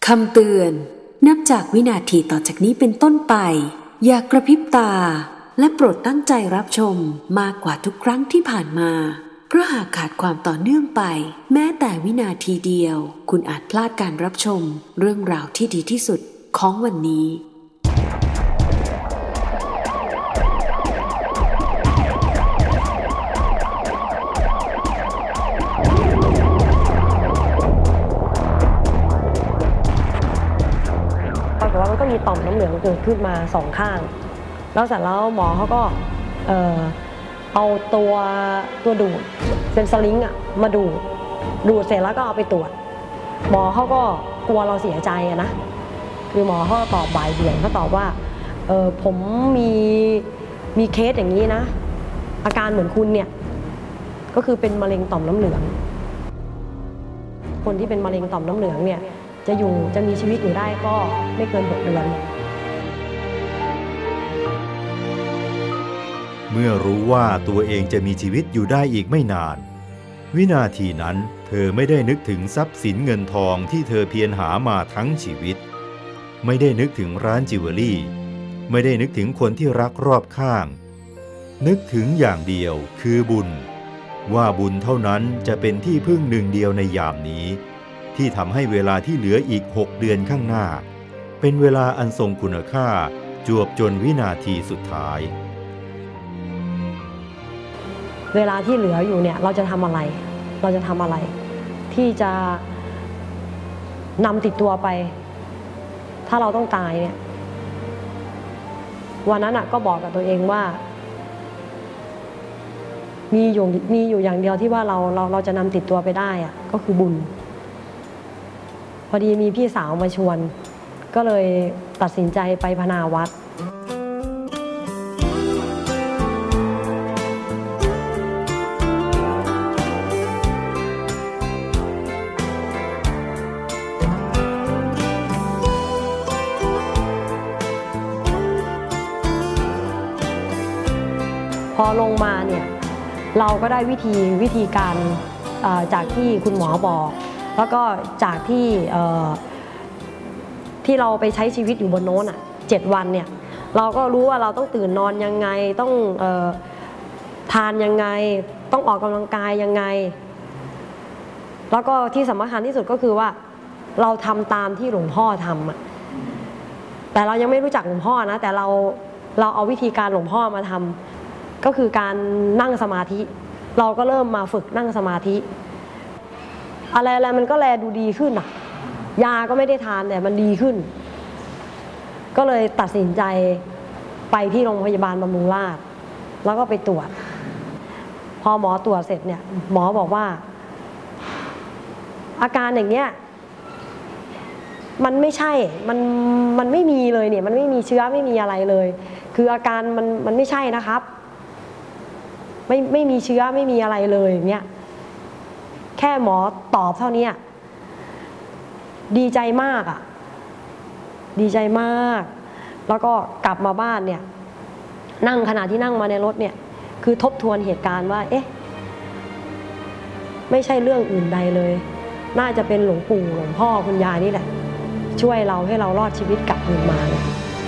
คำเตือนนับจากวินาทีต่อจากนี้เป็นต้นไปอย่ากระพริบตาและโปรดตั้งใจรับชมมากกว่าทุกครั้งที่ผ่านมาเพราะหากขาดความต่อเนื่องไปแม้แต่วินาทีเดียวคุณอาจพลาดการรับชมเรื่องราวที่ดีที่สุดของวันนี้ปรากฏว่ามันก็มีต่อมน้ำเหลืองเกิดขึ้นมา2ข้างแล้วเสร็จแล้วหมอเขาก็เอาตัวดูดเป็นสลิงมาดูดเสร็จแล้วก็เอาไปตรวจหมอเขาก็กลัวเราเสียใจนะคือหมอเขาตอบบ่ายเบี่ยงเขาตอบว่าผมมีเคสอย่างนี้นะอาการเหมือนคุณเนี่ยก็คือเป็นมะเร็งต่อมน้ำเหลืองคนที่เป็นมะเร็งต่อมน้ำเหลืองเนี่ยจะมีชีวิตอยู่ได้ก็ไม่เกิน6 เดือนเมื่อรู้ว่าตัวเองจะมีชีวิตอยู่ได้อีกไม่นานวินาทีนั้นเธอไม่ได้นึกถึงทรัพย์สินเงินทองที่เธอเพียรหามาทั้งชีวิตไม่ได้นึกถึงร้านจิวเวลรี่ไม่ได้นึกถึงคนที่รักรอบข้างนึกถึงอย่างเดียวคือบุญว่าบุญเท่านั้นจะเป็นที่พึ่งหนึ่งเดียวในยามนี้ที่ทำให้เวลาที่เหลืออีก6 เดือนข้างหน้าเป็นเวลาอันทรงคุณค่าจวบจนวินาทีสุดท้ายเวลาที่เหลืออยู่เนี่ยเราจะทำอะไรที่จะนำติดตัวไปถ้าเราต้องตายเนี่ยวันนั้นก็บอกกับตัวเองว่ามีอยู่อย่างเดียวที่ว่าเราจะนำติดตัวไปได้ก็คือบุญพอดีมีพี่สาวมาชวนก็เลยตัดสินใจไปพนาวัดพอลงมาเนี่ยเราก็ได้วิธีการจากที่คุณหมอบอกแล้วก็จากที่เราไปใช้ชีวิตอยู่บนโน้น7 วันเนี่ยเราก็รู้ว่าเราต้องตื่นนอนยังไงต้องทานยังไงต้องออกกำลังกายยังไงแล้วก็ที่สำคัญที่สุดก็คือว่าเราทำตามที่หลวงพ่อทำแต่เรายังไม่รู้จักหลวงพ่อนะแต่เราเอาวิธีการหลวงพ่อมาทำก็คือการนั่งสมาธิเราก็เริ่มมาฝึกนั่งสมาธิอะไรมันก็แลดูดีขึ้นยาก็ไม่ได้ทานแต่มันดีขึ้นก็เลยตัดสินใจไปที่โรงพยาบาลบำรุงราษฎร์แล้วก็ไปตรวจพอหมอตรวจเสร็จเนี่ยหมอบอกว่าอาการอย่างเนี้ยมันไม่ใช่มันไม่มีเลยเนี่ยมันไม่มีเชื้อไม่มีอะไรเลยคืออาการมันไม่ใช่นะครับไม่มีเชื้อไม่มีอะไรเลยอย่างเงี้ยแค่หมอตอบเท่านี้ดีใจมากดีใจมากแล้วก็กลับมาบ้านเนี่ยขณะที่นั่งมาในรถเนี่ยคือทบทวนเหตุการณ์ว่าไม่ใช่เรื่องอื่นใดเลยน่าจะเป็นหลวงปู่หลวงพ่อคุณยายนี่แหละช่วยเราให้เรารอดชีวิตกลับมาเลย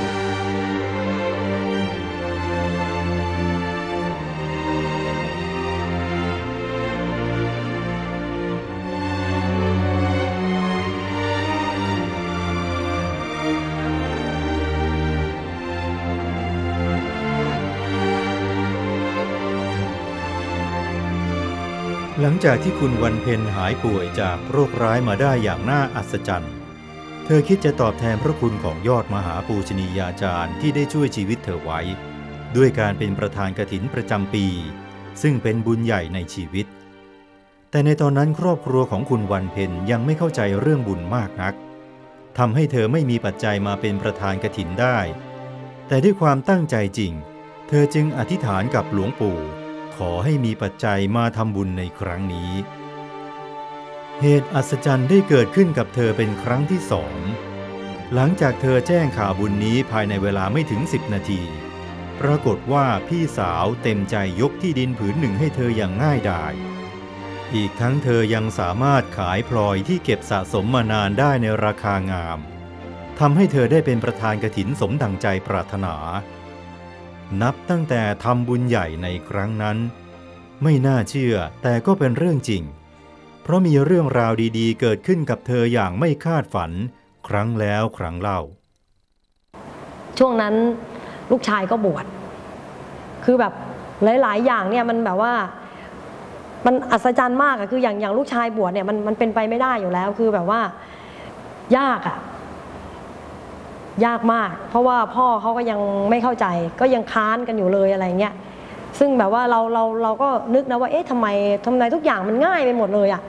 หลังจากที่คุณวันเพ็ญหายป่วยจากโรคร้ายมาได้อย่างน่าอัศจรรย์เธอคิดจะตอบแทนพระคุณของยอดมหาปูชนียาจารย์ที่ได้ช่วยชีวิตเธอไว้ด้วยการเป็นประธานกฐินประจำปีซึ่งเป็นบุญใหญ่ในชีวิตแต่ในตอนนั้นครอบครัวของคุณวันเพ็ญยังไม่เข้าใจเรื่องบุญมากนักทำให้เธอไม่มีปัจจัยมาเป็นประธานกฐินได้แต่ด้วยความตั้งใจจริงเธอจึงอธิษฐานกับหลวงปู่ขอให้มีปัจจัยมาทำบุญในครั้งนี้เหตุอัศจรรย์ได้เกิดขึ้นกับเธอเป็นครั้งที่2หลังจากเธอแจ้งข่าวบุญนี้ภายในเวลาไม่ถึง10 นาทีปรากฏว่าพี่สาวเต็มใจยกที่ดินผืนหนึ่งให้เธออย่างง่ายดายอีกทั้งเธอยังสามารถขายพลอยที่เก็บสะสมมานานได้ในราคางามทำให้เธอได้เป็นประธานกฐินสมดังใจปรารถนานับตั้งแต่ทำบุญใหญ่ในครั้งนั้นไม่น่าเชื่อแต่ก็เป็นเรื่องจริงเพราะมีเรื่องราวดีๆเกิดขึ้นกับเธออย่างไม่คาดฝันครั้งแล้วครั้งเล่าช่วงนั้นลูกชายก็บวชคือแบบหลายๆอย่างเนี่ยมันแบบว่ามันอัศจรรย์มากอะคืออย่างลูกชายบวชเนี่ยมันเป็นไปไม่ได้อยู่แล้วคือแบบว่ายากอะยากมากเพราะว่าพ่อเขาก็ยังไม่เข้าใจก็ยังค้านกันอยู่เลยอะไรเงี้ยซึ่งแบบว่าเราก็นึกนะว่าเอ๊ะทำไมทุกอย่างมันง่ายไปหมดเลยอะ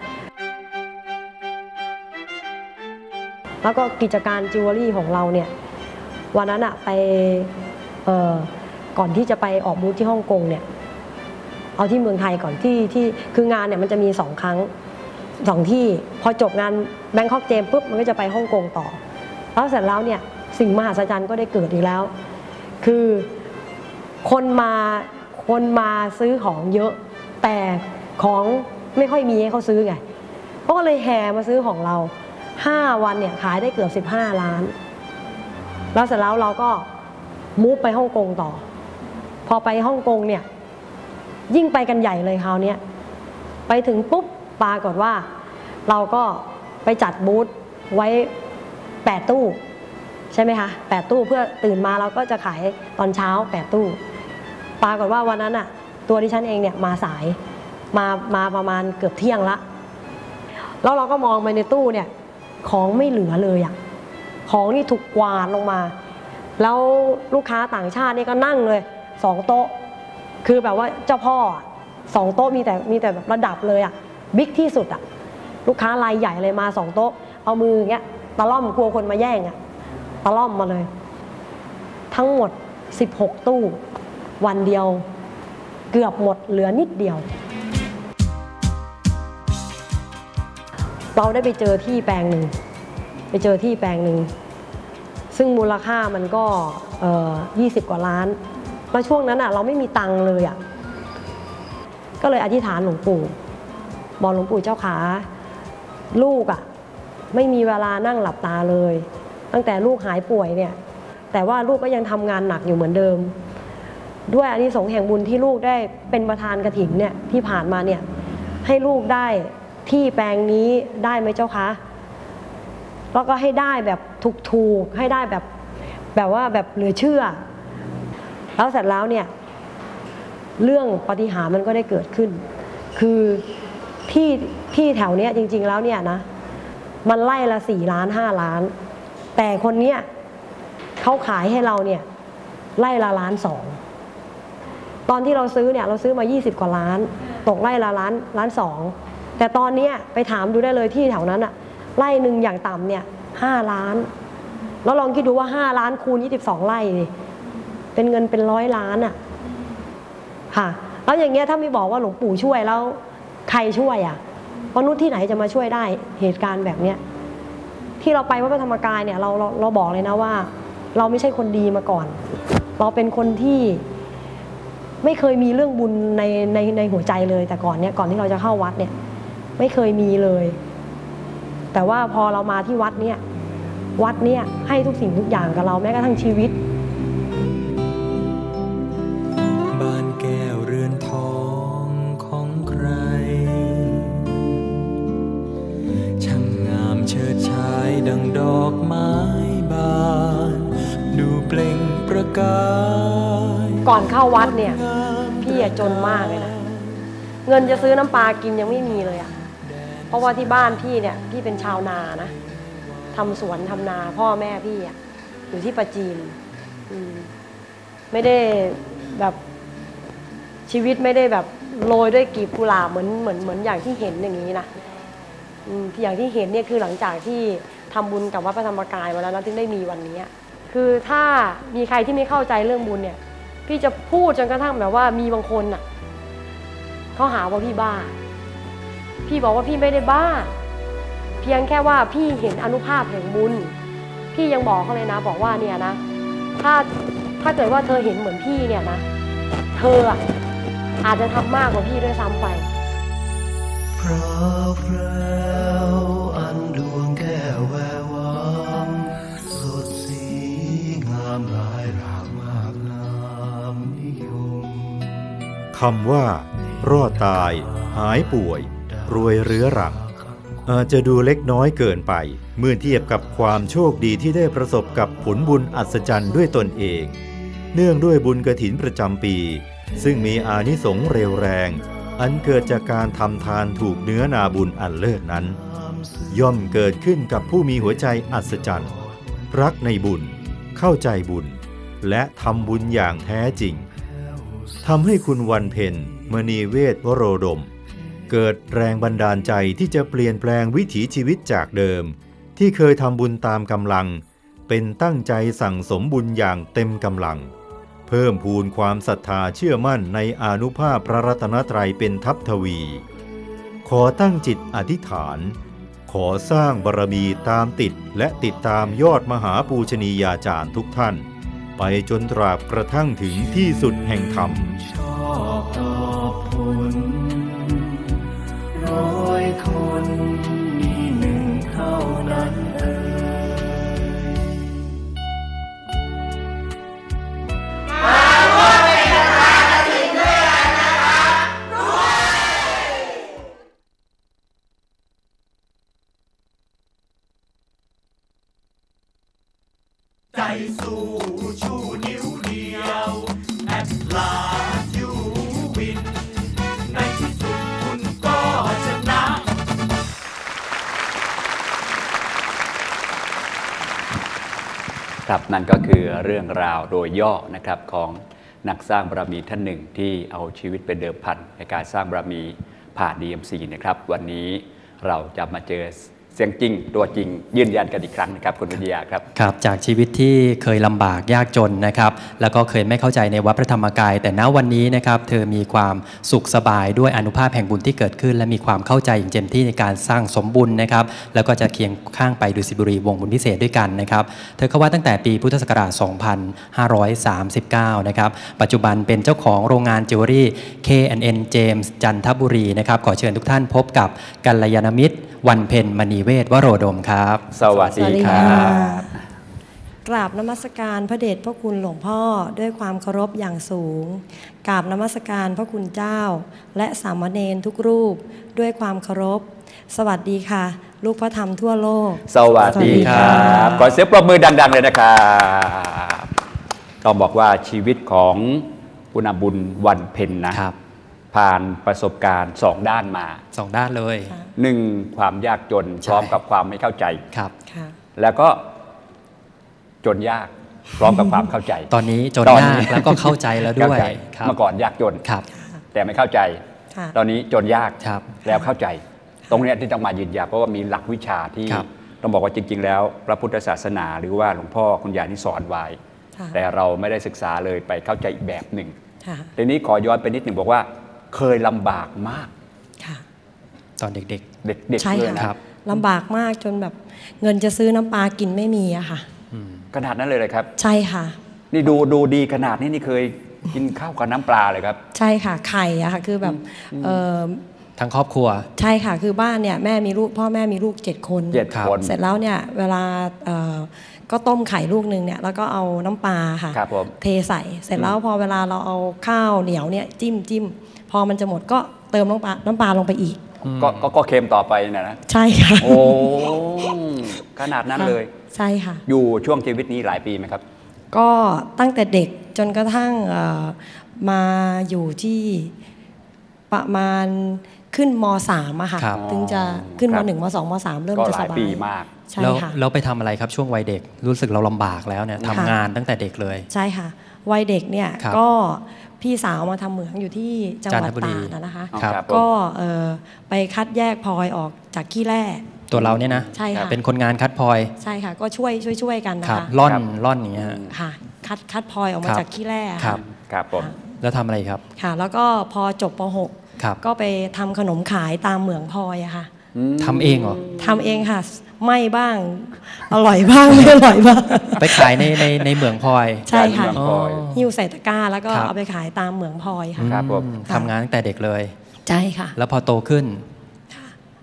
แล้วก็กิจการจิวเวลรี่ของเราเนี่ยวันนั้นอะไปก่อนที่จะไปออกบูธที่ฮ่องกงเนี่ยเอาที่เมืองไทยก่อนที่คืองานเนี่ยมันจะมี2 ครั้ง2ที่พอจบงานแบงคอกเจมปุ๊บมันก็จะไปฮ่องกงต่อแล้วเสร็จแล้วเนี่ยสิ่งมหัศจรรย์ก็ได้เกิดอีกแล้วคือคนมาซื้อของเยอะแต่ของไม่ค่อยมีให้เขาซื้อไงก็เลยแห่มาซื้อของเรา5 วันเนี่ยขายได้เกือบ15 ล้านแล้วเสร็จแล้วเราก็มูฟไปฮ่องกงต่อพอไปฮ่องกงเนี่ยยิ่งไปกันใหญ่เลยคราวนี้ไปถึงปุ๊บปรากฏว่าเราก็ไปจัดบูธไว้8 ตู้ใช่ไหมคะ8 ตู้เพื่อตื่นมาเราก็จะขายตอนเช้า8 ตู้ปรากฏว่าวันนั้นอ่ะตัวดิฉันเองเนี่ยมาสายมาประมาณเกือบเที่ยงละแล้วเราก็มองไปในตู้เนี่ยของไม่เหลือเลยอ่ะของนี่ถูกกวาดลงมาแล้วลูกค้าต่างชาตินี่ก็นั่งเลย2 โต๊ะคือแบบว่าเจ้าพ่อ2 โต๊ะมีแต่แบบระดับเลยอ่ะบิ๊กที่สุดอ่ะลูกค้ารายใหญ่เลยมา2 โต๊ะเอามืออย่างเงี้ยตะล่อมกลัวคนมาแย่งอ่ะตะล่อมมาเลยทั้งหมด16 ตู้วันเดียวเกือบหมดเหลือนิดเดียวเราได้ไปเจอที่แปลงหนึ่งซึ่งมูลค่ามันก็20 กว่าล้านแล้วช่วงนั้นเราไม่มีตังค์เลยก็เลยอธิษฐานหลวงปู่บอกหลวงปู่เจ้าขาลูกไม่มีเวลานั่งหลับตาเลยตั้งแต่ลูกหายป่วยเนี่ยแต่ว่าลูกก็ยังทำงานหนักอยู่เหมือนเดิมด้วยอานิสงส์แห่งบุญที่ลูกได้เป็นประธานกฐินเนี่ยที่ผ่านมาเนี่ยให้ลูกได้ที่แปลงนี้ได้ไหมเจ้าคะแล้วก็ให้ได้แบบถูกให้ได้แบบว่าแบบเหลือเชื่อแล้วเสร็จแล้วเนี่ยเรื่องปาฏิหาริย์มันก็ได้เกิดขึ้นคือที่แถวเนี้ยจริงๆแล้วเนี่ยนะมันไล่ละ4 ล้าน5 ล้านแต่คนเนี้ยเขาขายให้เราเนี่ยไล่ละ1.2 ล้านตอนที่เราซื้อเนี่ยเราซื้อมา20 กว่าล้านตกไล่ละ1.2 ล้านแต่ตอนนี้ไปถามดูได้เลยที่แถวนั้นไล่หนึ่งอย่างต่ำเนี่ย5 ล้านแล้วลองคิดดูว่า5 ล้านคูณ22 ไร่ดิเป็นเงินเป็น100 ล้านค่ะแล้วอย่างเงี้ยถ้าไม่บอกว่าหลวงปู่ช่วยแล้วใครช่วยมนุษย์ที่ไหนจะมาช่วยได้เหตุการณ์แบบเนี้ยที่เราไปวัดพระธรรมกายเนี่ยเราบอกเลยนะว่าเราไม่ใช่คนดีมาก่อนเราเป็นคนที่ไม่เคยมีเรื่องบุญในหัวใจเลยแต่ก่อนที่เราจะเข้าวัดเนี่ยไม่เคยมีเลยแต่ว่าพอเรามาที่วัดเนี่ยให้ทุกสิ่งทุกอย่างกับเราแม้กระทั่งชีวิตบ้านแก้วเรือนทองของใครช่างงามเฉิดฉายดังดอกไม้บานดูเปล่งประกายก่อนเข้าวัดเนี่ยพี่จนมากเลยนะเงินจะซื้อน้ำปลากินยังไม่มีเลยเพราะว่าที่บ้านพี่เนี่ยพี่เป็นชาวนานะทำสวนทำนาพ่อแม่พี่อยู่ที่ปราจีนไม่ได้แบบชีวิตไม่ได้แบบโรยด้วยกลีบกุหลาบเหมือนอย่างที่เห็นอย่างนี้นะอย่างที่เห็นเนี่ยคือหลังจากที่ทำบุญกับวัดพระธรรมกายมาแล้วนะถึงได้มีวันนี้คือถ้ามีใครที่ไม่เข้าใจเรื่องบุญเนี่ยพี่จะพูดจนกระทั่งแบบว่ามีบางคนเขาหาว่าพี่บ้าพี่บอกว่าพี่ไม่ได้บ้าเพียงแค่ว่าพี่เห็นอานุภาพแห่งบุญพี่ยังบอกเขาเลยนะบอกว่าเนี่ยนะถ้าเกิดว่าเธอเห็นเหมือนพี่เนี่ยนะเธออาจจะทำมากกว่าพี่ด้วยซ้ำไปพราวพราวอันดวงแก้วแวววามสดสีงามหลายรากมากงามนิยมคำว่ารอดตายหายป่วยรวยเรื้อรังอาจจะดูเล็กน้อยเกินไปเมื่อเทียบกับความโชคดีที่ได้ประสบกับผลบุญอัศจรรย์ด้วยตนเองเนื่องด้วยบุญกฐินประจำปีซึ่งมีอานิสงส์เร็วแรงอันเกิดจากการทำทานถูกเนื้อนาบุญอันเลิศนั้นย่อมเกิดขึ้นกับผู้มีหัวใจอัศจรรย์รักในบุญเข้าใจบุญและทำบุญอย่างแท้จริงทำให้คุณวันเพ็ญมณีเวทวโรดมเกิดแรงบันดาลใจที่จะเปลี่ยนแปลงวิถีชีวิตจากเดิมที่เคยทำบุญตามกำลังเป็นตั้งใจสั่งสมบุญอย่างเต็มกำลังเพิ่มพูนความศรัทธาเชื่อมั่นในอานุภาพพระรัตนตรัยเป็นทัพทวีขอตั้งจิตอธิษฐานขอสร้างบารมีตามติดและติดตามยอดมหาปูชนียาจารย์ทุกท่านไปจนตราบกระทั่งถึงที่สุดแห่งธรรมชอบตอบผลร้อยคนมีหนึ่งเท่านั้นใจสู้ชูนิ้วเดียวแอดลาสยูวินในที่สุดคุณก็ชนะครับนั่นก็คือเรื่องราวโดยย่อนะครับของนักสร้างบารมีท่านหนึ่งที่เอาชีวิตเป็นเดิมพันในการสร้างบารมีผ่าน DMC นะครับวันนี้เราจะมาเจอเสียงจริงตัวจริงยืนยันกันอีกครั้งนะครับคุณวิทยาครับครับจากชีวิตที่เคยลำบากยากจนนะครับแล้วก็เคยไม่เข้าใจในวัดพระธรรมกายแต่ณวันนี้นะครับเธอมีความสุขสบายด้วยอานุภาพแห่งบุญที่เกิดขึ้นและมีความเข้าใจอย่างเต็มที่ในการสร้างสมบุญนะครับแล้วก็จะเคียงข้างไปดุสิตบุรีวงบุญพิเศษด้วยกันนะครับเธอเข้าวัดตั้งแต่ปีพุทธศักราช 2539 นะครับปัจจุบันเป็นเจ้าของโรงงานจิวเวลรี่ K&N James จันทบุรีนะครับขอเชิญทุกท่านพบกับกัลยาณมิตรวันเพ็ญมณีเวทวโรดมครับสวัสดีครับกราบนมัสการพระเดชพระคุณหลวงพ่อด้วยความเคารพอย่างสูงกราบนมัสการพระคุณเจ้าและสามเณรทุกรูปด้วยความเคารพสวัสดีค่ะลูกพระธรรมทั่วโลกสวัสดีครับขอเสียงปรบมือดังๆเลยนะครับต้องบอกว่าชีวิตของคุณบุญวันเพ็ญนะครับผ่านประสบการณ์2ด้านมา 2ด้านเลย 1ความยากจนพร้อมกับความไม่เข้าใจครับแล้วก็จนยากพร้อมกับความเข้าใจตอนนี้จนยากแล้วก็เข้าใจแล้วด้วยเมื่อก่อนยากจนแต่ไม่เข้าใจตอนนี้จนยากแล้วเข้าใจตรงนี้ที่ต้องมายืนยันเพราะว่ามีหลักวิชาที่ต้องบอกว่าจริงๆแล้วพระพุทธศาสนาหรือว่าหลวงพ่อคุณยายนี่สอนไว้แต่เราไม่ได้ศึกษาเลยไปเข้าใจอีกแบบหนึ่งทีนี้ขอย้อนไปนิดหนึ่งบอกว่าเคยลำบากมากตอนเด็กๆใช่ค่ะลำบากมากจนแบบเงินจะซื้อน้ำปลากินไม่มีอะค่ะขนาดนั้นเลยครับใช่ค่ะนี่ดูดีขนาดนี้นี่เคยกินข้าวกับน้ำปลาเลยครับใช่ค่ะไข่อะค่ะคือแบบทั้งครอบครัวใช่ค่ะคือบ้านเนี่ยแม่มีลูกพ่อแม่มีลูก7 คนเสร็จแล้วเนี่ยเวลาก็ต้มไข่ลูกนึงเนี่ยแล้วก็เอาน้ำปลาค่ะเทใส่เสร็จแล้วพอเวลาเราเอาข้าวเหนียวเนี่ยจิ้มพอมันจะหมดก็เติมน้ำปลาลงไปอีกก็เค็มต่อไปนะใช่ค่ะโอ้ขนาดนั้นเลยใช่ค่ะอยู่ช่วงชีวิตนี้หลายปีไหมครับก็ตั้งแต่เด็กจนกระทั่งมาอยู่ที่ประมาณขึ้นม.3 อะค่ะถึงจะขึ้นม.1 ม.2 ม.3 เริ่มจะสบายก็หลายปีมากใช่ค่ะแล้วไปทำอะไรครับช่วงวัยเด็กรู้สึกเราลำบากแล้วเนี่ยทำงานตั้งแต่เด็กเลยใช่ค่ะวัยเด็กเนี่ยก็พี่สาวมาทำเหมืองอยู่ที่จังหวัดตราดนะคะก็ไปคัดแยกพลอยออกจากขี้แร่ตัวเราเนี่ยนะใช่ค่ะเป็นคนงานคัดพลอยใช่ค่ะก็ช่วยกันนะคะล่อนอย่างเงี้ยค่ะคัดพลอยออกมาจากขี้แร่ครับผมแล้วทำอะไรครับค่ะแล้วก็พอจบป.6 ก็ไปทำขนมขายตามเหมืองพลอยอะค่ะทำเองเหรอทำเองค่ะไม่บ้างอร่อยบ้างไม่อร่อยบ้างไปขายในเหมืองพลอยใช่ค่ะหิ้วใส่ตะกร้าแล้วก็เอาไปขายตามเหมืองพลอยค่ะทำงานตั้งแต่เด็กเลยใช่ค่ะแล้วพอโตขึ้น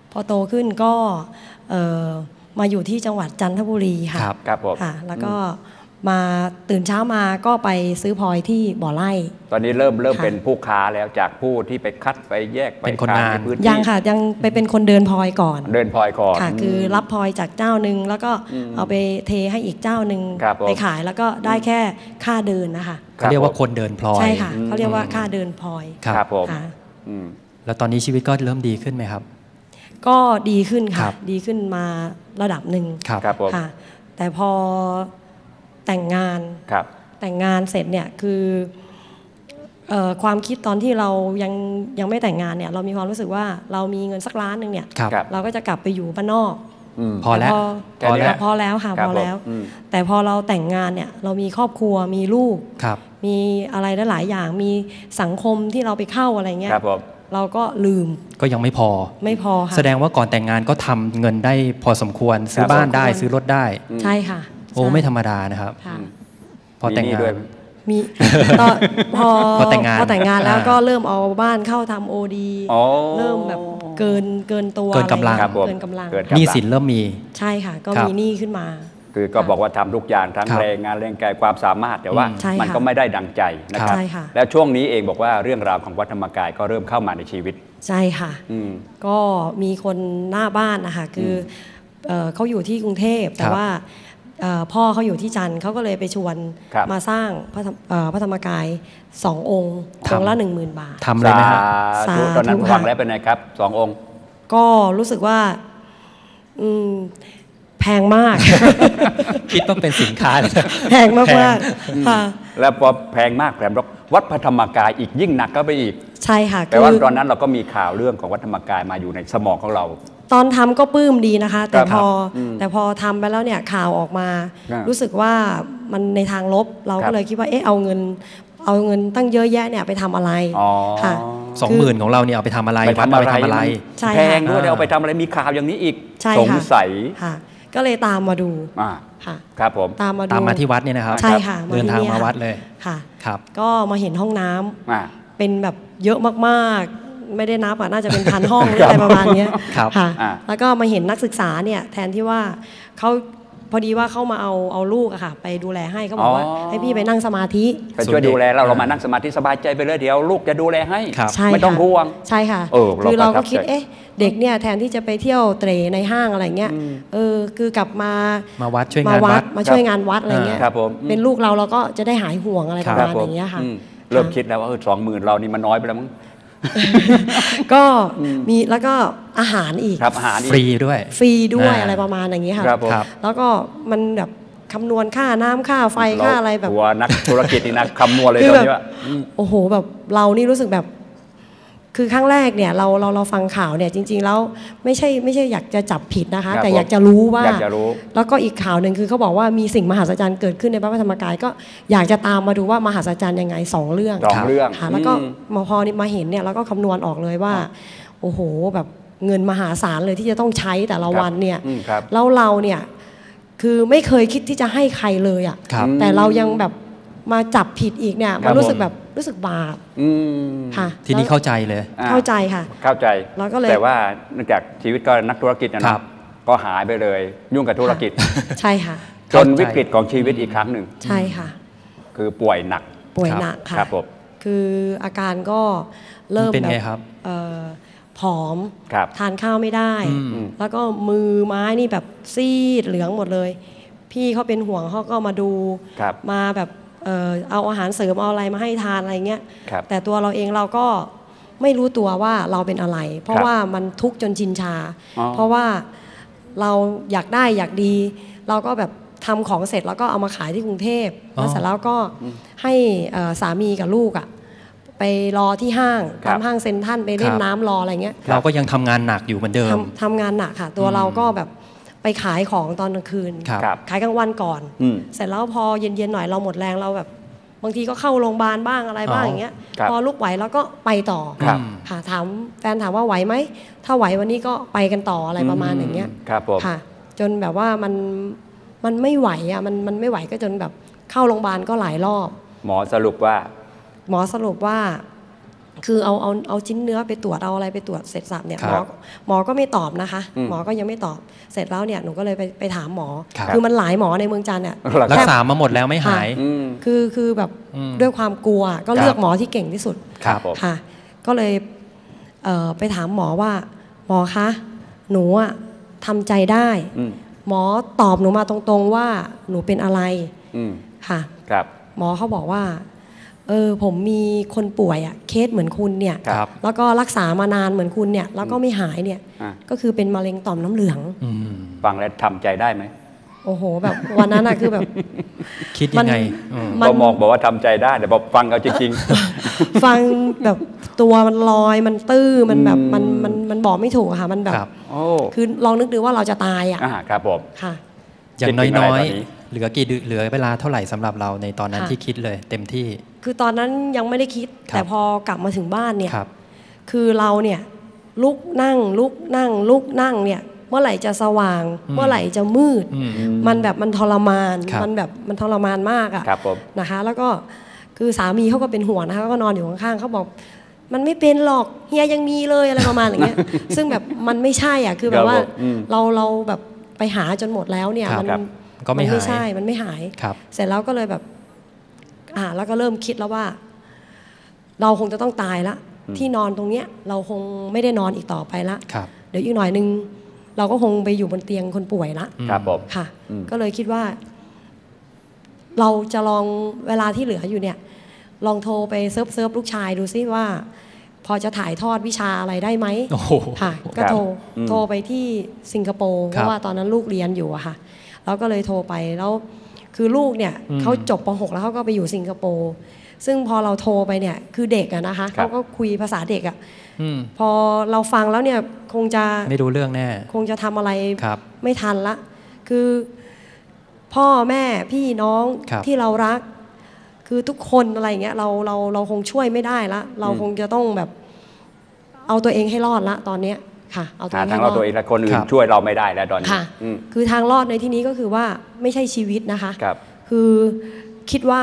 พอโตขึ้นก็มาอยู่ที่จังหวัดจันทบุรีค่ะครับผมค่ะแล้วก็มาตื่นเช้ามาก็ไปซื้อพลอยที่บ่อไร่ตอนนี้เริ่มเป็นผู้ค้าแล้วจากผู้ที่ไปคัดไปแยกไปเป็นคนงานในพื้นที่ยังค่ะยังไปเป็นคนเดินพลอยก่อนเดินพลอยก่อนค่ะคือรับพลอยจากเจ้าหนึ่งแล้วก็เอาไปเทให้อีกเจ้าหนึ่งไปขายแล้วก็ได้แค่ค่าเดินนะคะเขาเรียกว่าคนเดินพลอยใช่ค่ะเขาเรียกว่าค่าเดินพลอยครับผมแล้วตอนนี้ชีวิตก็เริ่มดีขึ้นไหมครับก็ดีขึ้นค่ะดีขึ้นมาระดับหนึ่งค่ะแต่พอแต่งงานเสร็จเนี่ยคือความคิดตอนที่เรายังไม่แต่งงานเนี่ยเรามีความรู้สึกว่าเรามีเงินสักล้านหนึ่งเนี่ยเราก็จะกลับไปอยู่บ้านนอกพอแล้วค่ะพอแล้วแต่พอเราแต่งงานเนี่ยเรามีครอบครัวมีลูกมีอะไรหลายอย่างมีสังคมที่เราไปเข้าอะไรเงี้ยเราก็ลืมก็ยังไม่พอค่ะแสดงว่าก่อนแต่งงานก็ทำเงินได้พอสมควรซื้อบ้านได้ซื้อรถได้ใช่ค่ะโอ้ไม่ธรรมดานะครับพอแต่งงานมีพอแต่งงานแล้วก็เริ่มเอาบ้านเข้าทำโอดีเริ่มแบบเกินตัวเกินกำลังหนี้สินเริ่มมีใช่ค่ะก็มีหนี้ขึ้นมาคือก็บอกว่าทำทุกอย่างทั้งแรงงานแรงกายความสามารถแต่ว่ามันก็ไม่ได้ดังใจนะครับแล้วช่วงนี้เองบอกว่าเรื่องราวของวัดธรรมกายก็เริ่มเข้ามาในชีวิตใช่ค่ะก็มีคนหน้าบ้านนะคะคือเขาอยู่ที่กรุงเทพแต่ว่าพ่อเขาอยู่ที่จันทร์เขาก็เลยไปชวนมาสร้างพระธรรมกาย2 องค์องค์ละ 10,000 บาททำเลยไหมครับตอนนั้นฟังแล้วเป็นไงครับ2 องค์ก็รู้สึกว่าแพงมากคิดว่าเป็นสินค้าแพงมากค่ะแล้วพอแพงมากแถมวัดพระธรรมกายอีกยิ่งหนักก็ไปอีกใช่ค่ะแต่ว่าตอนนั้นเราก็มีข่าวเรื่องของวัดธรรมกายมาอยู่ในสมองของเราตอนทำก็ปลื้มดีนะคะแต่พอทำไปแล้วเนี่ยข่าวออกมารู้สึกว่ามันในทางลบเราก็เลยคิดว่าเอาเงินตั้งเยอะแยะเนี่ยไปทำอะไรค่ะ20,000ของเราเนี่ยเอาไปทำอะไรวัดเอาไปทำอะไรแพงด้วยเอาไปทำอะไรมีข่าวอย่างนี้อีกสงสัยก็เลยตามมาดูค่ะครับผมตามมาที่วัดเนี่ยนะครับใช่ค่ะเดินทางมาวัดเลยค่ะครับก็มาเห็นห้องน้ำเป็นแบบเยอะมากๆไม่ได้นับน่าจะเป็นพันห้องหรืออะไรประมาณนี้ค่ะแล้วก็มาเห็นนักศึกษาเนี่ยแทนที่ว่าเขาพอดีว่าเขามาเอาลูกอะค่ะไปดูแลให้เขาบอกว่าให้พี่ไปนั่งสมาธิไปช่วยดูแลเรามานั่งสมาธิสบายใจไปเลยเดี๋ยวลูกจะดูแลให้ไม่ต้องห่วงใช่ค่ะคือเราก็คิดเด็กเนี่ยแทนที่จะไปเที่ยวเตร่ในห้างอะไรเงี้ยคือกลับมาวัดช่วยงานวัดมาช่วยงานวัดอะไรเงี้ยเป็นลูกเราก็จะได้หายห่วงอะไรประมาณอย่างเงี้ยค่ะเริ่มคิดแล้วว่า20,000เรานี่มันน้อยไปแล้วมั้งก็มีแล้วก็อาหารอีกอาหารฟรีด้วยอะไรประมาณอย่างนี้ค่ะแล้วก็มันแบบคำนวณค่าน้ำค่าไฟค่าอะไรแบบตัวนักธุรกิจนี่นักคำนวณเลยตอนนี้ว่าโอ้โหแบบเรานี่รู้สึกแบบคือครั้งแรกเนี่ยเราฟังข่าวเนี่ยจริงๆแล้วไม่ใช่อยากจะจับผิดนะคะแต่อยากจะรู้ว่าแล้วก็อีกข่าวหนึ่งคือเขาบอกว่ามีสิ่งมหัศจรรย์เกิดขึ้นในพระธรรมกายก็อยากจะตามมาดูว่ามหัศจรรย์ยังไง2 เรื่องค่ะแล้วก็พอมาเห็นเนี่ยเราก็คำนวณออกเลยว่าโอ้โหแบบเงินมหาศาลเลยที่จะต้องใช้แต่ละวันเนี่ยแล้วเราเนี่ยคือไม่เคยคิดที่จะให้ใครเลยอ่ะแต่เรายังแบบมาจับผิดอีกเนี่ยมันรู้สึกบาปค่ะทีนี้เข้าใจเลยเข้าใจค่ะเข้าใจแต่ว่าเนื่องจากชีวิตก็นักธุรกิจนะครับก็หายไปเลยยุ่งกับธุรกิจใช่ค่ะจนวิกฤตของชีวิตอีกครั้งหนึ่งใช่ค่ะคือป่วยหนักค่ะครับผมคืออาการก็เริ่มแบบผอมทานข้าวไม่ได้แล้วก็มือไม้นี่แบบซีดเหลืองหมดเลยพี่เขาเป็นห่วงเขาก็มาดูมาแบบเอาอาหารเสริมเอาอะไรมาให้ทานอะไรเงี้ยแต่ตัวเราเองเราก็ไม่รู้ตัวว่าเราเป็นอะไรเพราะว่ามันทุกข์จนชินชาเพราะว่าเราอยากได้อยากดีเราก็แบบทำของเสร็จแล้วก็เอามาขายที่กรุงเทพแล้วเสร็จแล้วก็ให้สามีกับลูกอ่ะไปรอที่ห้างตามห้างเซ็นทรัลไปเล่นน้ำรออะไรเงี้ยเราก็ยังทำงานหนักอยู่เหมือนเดิมทำงานหนักค่ะตัวเราก็แบบไปขายของตอนกลางคืนขายกลางวันก่อนเสร็จแล้วพอเย็นๆหน่อยเราหมดแรงเราแบบบางทีก็เข้าโรงพยาบาลบ้างอะไรบ้างอย่างเงี้ยพอลุกไหวแล้วก็ไปต่อค่ะถามแฟนถามว่าไหวไหมถ้าไหววันนี้ก็ไปกันต่ออะไรประมาณอย่างเงี้ยค่ะจนแบบว่ามันไม่ไหวอ่ะมันไม่ไหวก็จนแบบเข้าโรงพยาบาลก็หลายรอบหมอสรุปว่าคือเอาชิ้นเนื้อไปตรวจเอาอะไรไปตรวจเสร็จสับเนี่ยหมอก็ไม่ตอบนะคะหมอก็ยังไม่ตอบเสร็จแล้วเนี่ยหนูก็เลยไปถามหมอคือมันหลายหมอในเมืองจันทร์เนี่ยรักษามาหมดแล้วไม่หายคือแบบด้วยความกลัวก็เลือกหมอที่เก่งที่สุดค่ะก็เลยไปถามหมอว่าหมอคะหนูอะทำใจได้หมอตอบหนูมาตรงๆว่าหนูเป็นอะไรค่ะหมอเขาบอกว่าผมมีคนป่วยอะเคสเหมือนคุณเนี่ยแล้วก็รักษามานานเหมือนคุณเนี่ยแล้วก็ไม่หายเนี่ยก็คือเป็นมะเร็งต่อมน้ำเหลืองฟังแล้วทำใจได้ไหมโอ้โหแบบวันนั้นอะคือแบบคิดยังไงก็มองบอกว่าทำใจได้แต่พอฟังเอาจริงๆฟังแบบตัวมันลอยมันตื้อมันแบบมันบอกไม่ถูกค่ะมันแบบคือลองนึกดูว่าเราจะตายอ่ะครับผมค่ะอย่างน้อยๆเหลือเวลาเท่าไหร่สำหรับเราในตอนนั้นที่คิดเลยเต็มที่คือตอนนั้นยังไม่ได้คิดแต่พอกลับมาถึงบ้านเนี่ยคือเราเนี่ยลุกนั่งเนี่ยเมื่อไหร่จะสว่างเมื่อไหร่จะมืดมันแบบมันทรมานมันทรมานมากอ่ะนะคะแล้วก็คือสามีเขาก็เป็นห่วงนะคะก็นอนอยู่ข้างๆเขาบอกมันไม่เป็นหรอกเฮียยังมีเลยอะไรประมาณอย่างเงี้ยซึ่งแบบมันไม่ใช่อ่ะคือแบบว่าเราแบบไปหาจนหมดแล้วเนี่ยมันไม่ใช่มันไม่หายเสร็จแล้วก็เลยแบบแล้วก็เริ่มคิดแล้วว่าเราคงจะต้องตายละที่นอนตรงเนี้ยเราคงไม่ได้นอนอีกต่อไปละเดี๋ยวอีกหน่อยนึงเราก็คงไปอยู่บนเตียงคนป่วยละค่ะก็เลยคิดว่าเราจะลองเวลาที่เหลืออยู่เนี่ยลองโทรไปเซิร์ฟลูกชายดูซิว่าพอจะถ่ายทอดวิชาอะไรได้ไหมค่ะก็โทรไปที่สิงคโปร์เพราะว่าตอนนั้นลูกเรียนอยู่อะค่ะแล้วก็เลยโทรไปแล้วคือลูกเนี่ยเขาจบป.6 แล้วเขาก็ไปอยู่สิงคโปร์ซึ่งพอเราโทรไปเนี่ยคือเด็กอะนะคะเขาก็คุยภาษาเด็กอะพอเราฟังแล้วเนี่ยคงจะไม่รู้เรื่องแน่คงจะทำอะไรไม่ทันละคือพ่อแม่พี่น้องที่เรารักคือทุกคนอะไรเงี้ยเราคงช่วยไม่ได้ละเราคงจะต้องแบบเอาตัวเองให้รอดละตอนเนี้ยค่ะเอาตัวเองให้รอดตัวเองและคนอื่นช่วยเราไม่ได้แล้วตอนนี้คือทางรอดในที่นี้ก็คือว่าไม่ใช่ชีวิตนะคะคือคิดว่า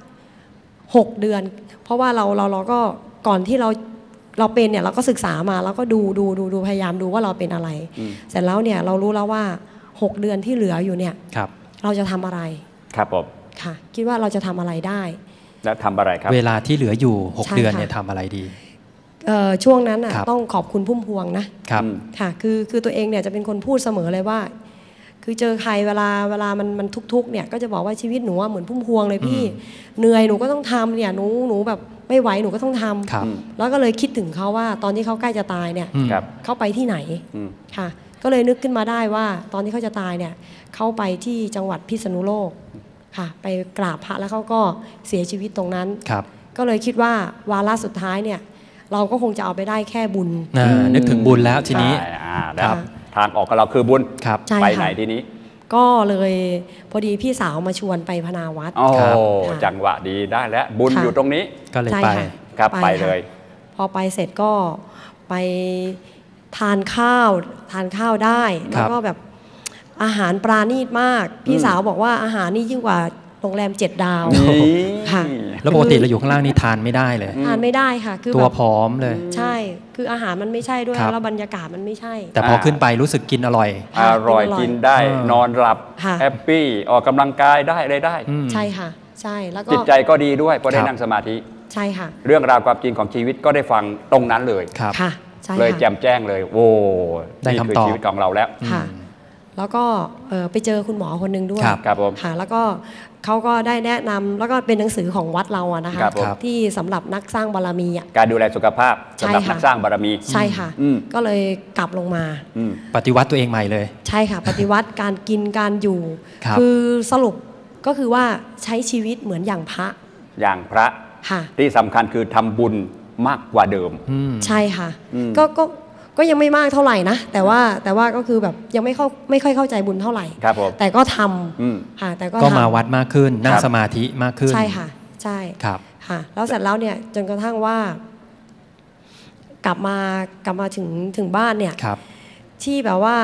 6 เดือนเพราะว่าเราก็ก่อนที่เราเป็นเนี่ยเราก็ศึกษามาแล้วก็ดูพยายามดูว่าเราเป็นอะไรเสร็จแล้วเนี่ยเรารู้แล้วว่า6 เดือนที่เหลืออยู่เนี่ยเราจะทำอะไรครับผมค่ะคิดว่าเราจะทำอะไรได้และทำอะไรครับเวลาที่เหลืออยู่6 เดือนเนี่ยทำอะไรดีช่วงนั้นต้องขอบคุณพุ่มพวงนะครับค่ะคือตัวเองเนี่ยจะเป็นคนพูดเสมอเลยว่าคือเจอใครเวลามันทุกข์เนี่ยก็จะบอกว่าชีวิตหนูเหมือนพุ่มพวงเลยพี่เหนื่อยหนูก็ต้องทำเนี่ยหนูแบบไม่ไหวหนูก็ต้องทำแล้วก็เลยคิดถึงเขาว่าตอนที่เขาใกล้จะตายเนี่ยเขาไปที่ไหนค่ะก็เลยนึกขึ้นมาได้ว่าตอนที่เขาจะตายเนี่ยเขาไปที่จังหวัดพิษณุโลกค่ะไปกราบพระแล้วเขาก็เสียชีวิตตรงนั้นก็เลยคิดว่าวาระสุดท้ายเนี่ยเราก็คงจะเอาไปได้แค่บุญนึกถึงบุญแล้วทีนี้ทางออกกับเราคือบุญไปไหนทีนี้ก็เลยพอดีพี่สาวมาชวนไปพนาวัดจังหวะดีได้แล้วบุญอยู่ตรงนี้ก็เลยไปครับไปเลยพอไปเสร็จก็ไปทานข้าวได้แล้วก็แบบอาหารปราณีตมากพี่สาวบอกว่าอาหารนี่ยิ่งกว่าโรงแรม7 ดาวค่ะแล้วปกติเราอยู่ข้างล่างนี่ทานไม่ได้เลยทานไม่ได้ค่ะคือตัวผอมเลยใช่คืออาหารมันไม่ใช่ด้วยแล้วบรรยากาศมันไม่ใช่แต่พอขึ้นไปรู้สึกกินอร่อยกินได้นอนหลับแฮปปี้ออกกำลังกายได้อะไรได้ใช่ค่ะใช่แล้วก็จิตใจก็ดีด้วยเพราะได้นั่งสมาธิใช่ค่ะเรื่องราวความจริงของชีวิตก็ได้ฟังตรงนั้นเลยค่ะเลยแจ่มแจ้งเลยโอ้นี่คือชีวิตของเราแล้วค่ะแล้วก็ไปเจอคุณหมอคนหนึ่งด้วยครับผมค่ะแล้วก็เขาก็ได้แนะนำแล้วก็เป็นหนังสือของวัดเราอะนะคะที่สำหรับนักสร้างบารมีการดูแลสุขภาพสำหรับนักสร้างบารมีใช่ค่ะก็เลยกลับลงมาปฏิวัติตัวเองใหม่เลยใช่ค่ะปฏิวัติการกินการอยู่คือสรุปก็คือว่าใช้ชีวิตเหมือนอย่างพระที่สำคัญคือทำบุญมากกว่าเดิมใช่ค่ะก็ยังไม่มากเท่าไหร่นะแต่ว่าก็คือแบบยังไม่ค่อยเข้าใจบุญเท่าไหร่แต่ก็ทำค่ะแต่ก็มาวัดมากขึ้นนั่งสมาธิมากขึ้นใช่ค่ะใช่ครับค่ะแล้วเสร็จแล้วเนี่ยจนกระทั่งว่ากลับมาถึงบ้านเนี่ยที่แบบว่า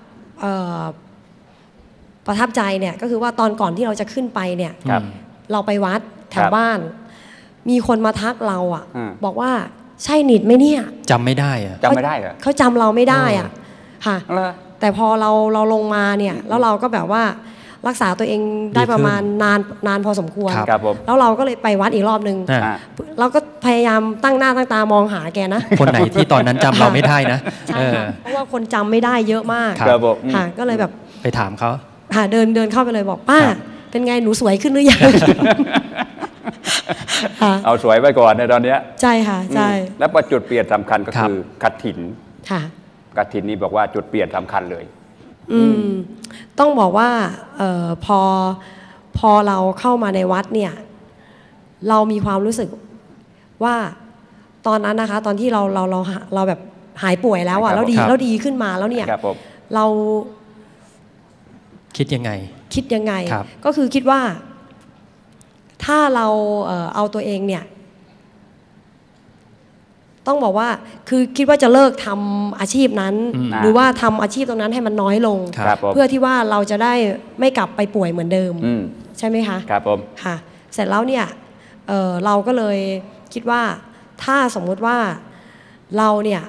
ประทับใจเนี่ยก็คือว่าตอนก่อนที่เราจะขึ้นไปเนี่ยเราไปวัดแถวบ้านมีคนมาทักเราบอกว่าใช่นิดไหมเนี่ยจำไม่ได้อะจำไม่ได้เหรอเขาจำเราไม่ได้อ่ะค่ะแต่พอเราลงมาเนี่ยแล้วเราก็แบบว่ารักษาตัวเองได้ประมาณนานพอสมควรแล้วเราก็เลยไปวัดอีกรอบนึงเราก็พยายามตั้งหน้าตั้งตามองหาแกนะคนไหนที่ตอนนั้นจำเราไม่ได้นะใช่ค่ะเพราะว่าคนจำไม่ได้เยอะมากค่ะก็เลยแบบไปถามเขาค่ะเดินเข้าไปเลยบอกป้าเป็นไงหนูสวยขึ้นหรือยังเอาสวยไปก่อนในตอนนี้ใช่ค่ะใช่แล้วจุดเปลี่ยนสำคัญก็คือกฐินค่ะกฐินนี่บอกว่าจุดเปลี่ยนสำคัญเลยต้องบอกว่าพอเราเข้ามาในวัดเนี่ยเรามีความรู้สึกว่าตอนนั้นนะคะตอนที่เราแบบหายป่วยแล้วอ่ะแล้วดีขึ้นมาแล้วเนี่ยเราคิดยังไงก็คือคิดว่าถ้าเราเอาตัวเองเนี่ยต้องบอกว่าคือคิดว่าจะเลิกทำอาชีพนั้นหรือว่าทำอาชีพตรงนั้นให้มันน้อยลงเพื่อที่ว่าเราจะได้ไม่กลับไปป่วยเหมือนเดิมใช่ไหมคะครับผมค่ะเสร็จแล้วเนี่ยเราก็เลยคิดว่าถ้าสมมุติว่าเราเนี่ย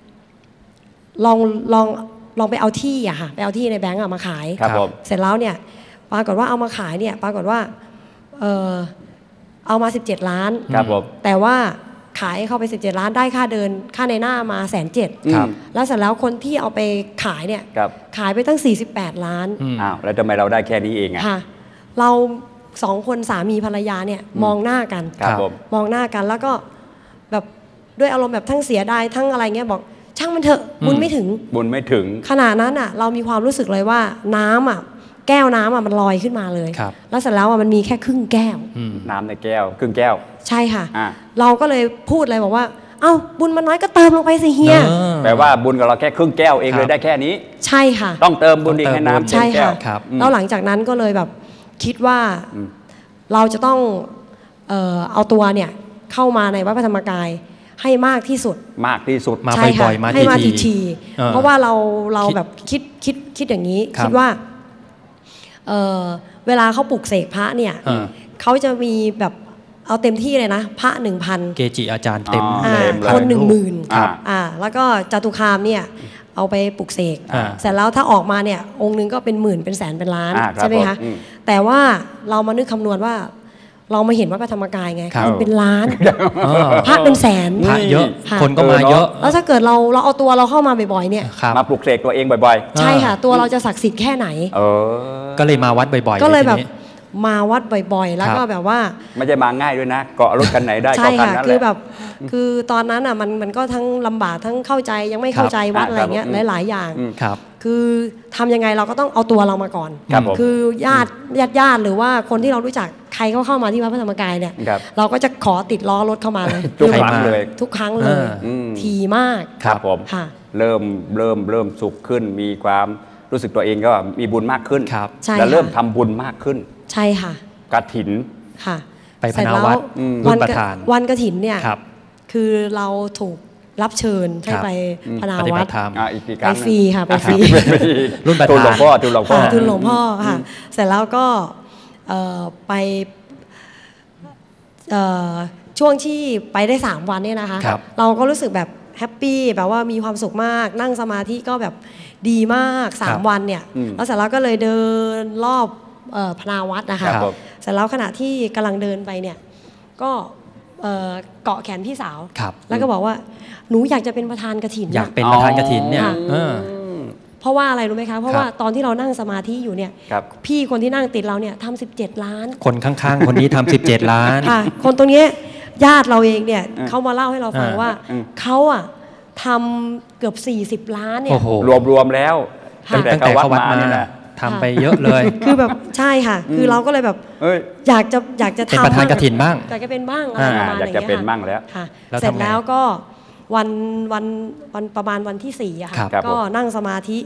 ลองไปเอาที่อะค่ะไปเอาที่ในแบงก์มาขายเสร็จแล้วเนี่ยปรากฏว่าเอามาขายเนี่ยปรากฏว่าเอามา17 ล้านแต่ว่าขายเข้าไป17 ล้านได้ค่าเดินค่าในหน้ามา170,000แล้วเสร็จแล้วคนที่เอาไปขายเนี่ยขายไปตั้ง48 ล้านอ้าวแล้วทำไมเราได้แค่นี้เองอ่ะเรา2 คนสามีภรรยาเนี่ยมองหน้ากันมองหน้ากันแล้วก็แบบด้วยอารมณ์แบบทั้งเสียดายทั้งอะไรเงี้ยบอกช่างมันเถอะบุญไม่ถึงขนาดนั้นอ่ะเรามีความรู้สึกเลยว่าน้ำอ่ะแก้วน้ำอ่ะมันลอยขึ้นมาเลยแล้วเสร็จแล้วมันมีแค่ครึ่งแก้วน้ำในแก้วครึ่งแก้วใช่ค่ะเราก็เลยพูดเลยบอกว่าเอ้าบุญมันน้อยก็เติมลงไปสิเฮียแปลว่าบุญกับเราแค่ครึ่งแก้วเองเลยได้แค่นี้ใช่ค่ะต้องเติมบุญอีกให้น้ำใช่ค่ะแล้วหลังจากนั้นก็เลยแบบคิดว่าเราจะต้องเอาตัวเนี่ยเข้ามาในวัดพระธรรมกายให้มากที่สุดมาบ่อยๆให้มาทีเพราะว่าเราแบบคิดอย่างนี้คิดว่าเวลาเขาปลุกเสกพระเนี่ยเขาจะมีแบบเอาเต็มที่เลยนะพระ 1,000 เกจิอาจารย์เต็มคน 10,000แล้วก็จตุคามเนี่ยเอาไปปลุกเสกเสร็จแล้วถ้าออกมาเนี่ยองค์นึงก็เป็นหมื่นเป็นแสนเป็นล้านใช่ไหมคะแต่ว่าเรามานึกคำนวณว่าเรามาเห็นว่าพระธรรมกายไงคนเป็นล้านพระเป็นแสนพระเยอะคนก็มาเยอะแล้วถ้าเกิดเราเอาตัวเราเข้ามาบ่อยๆเนี่ยมาปลุกเสกตัวเองบ่อยๆใช่ค่ะตัวเราจะศักดิ์สิทธิ์แค่ไหนก็เลยมาวัดบ่อยๆก็เลยแบบมาวัดบ่อยๆแล้วก็แบบว่าไม่ใช่มาง่ายด้วยนะเกาะรถกันไหนได้ใช่ค่ะคือแบบคือตอนนั้นอ่ะมันก็ทั้งลำบากทั้งเข้าใจยังไม่เข้าใจวัดอะไรเงี้ยหลายๆอย่างคือทำยังไงเราก็ต้องเอาตัวเรามาก่อนคือญาติหรือว่าคนที่เรารู้จักใครเข้ามาที่วัดพระธรรมกายเนี่ยเราก็จะขอติดล้อรถเข้ามาเลยทุกครั้งเลยทีมากครับผมเริ่มสุขขึ้นมีความรู้สึกตัวเองก็มีบุญมากขึ้นและเริ่มทำบุญมากขึ้นใช่ค่ะกฐินค่ะไปพนาวัดรุ่นประธานวันกฐินเนี่ยคือเราถูกรับเชิญให้ไปพนาวัดไปฟรีค่ะไปฟรีรุ่นประธานทุนหลวงพ่อค่ะเสร็จแล้วก็ไปช่วงที่ไปได้3 วันเนี่ยนะคะเราก็รู้สึกแบบแฮปปี้แบบว่ามีความสุขมากนั่งสมาธิก็แบบดีมาก3 วันเนี่ยแล้วเสร็จแล้วก็เลยเดินรอบพนาวัดนะคะเสร็จแล้วขณะที่กำลังเดินไปเนี่ยก็เกาะแขนพี่สาวแล้วก็บอกว่าหนูอยากจะเป็นประธานกฐินอยากเป็นประธานกฐินเนี่ยเพราะว่าอะไรรู้ไหมคะเพราะว่าตอนที่เรานั่งสมาธิอยู่เนี่ยพี่คนที่นั่งติดเราเนี่ยทำ17 ล้านคนข้างๆคนนี้ทำ17 ล้านค่ะคนตรงนี้ญาติเราเองเนี่ยเขามาเล่าให้เราฟังว่าเขาอะทำเกือบ40 ล้านเนี่ยรวมแล้วตั้งแต่เข้าวัดมาเนี่ยทำไปเยอะเลยคือแบบใช่ค่ะคือเราก็เลยแบบอยากจะทำเป็นประธานกฐินบ้างอยากจะเป็นบ้างอะไรประมาณอย่างเงี้ยอยากจะเป็นบ้างแล้วเสร็จแล้วก็วันประมาณวันที่4ค่ะก็นั่งสมาธิ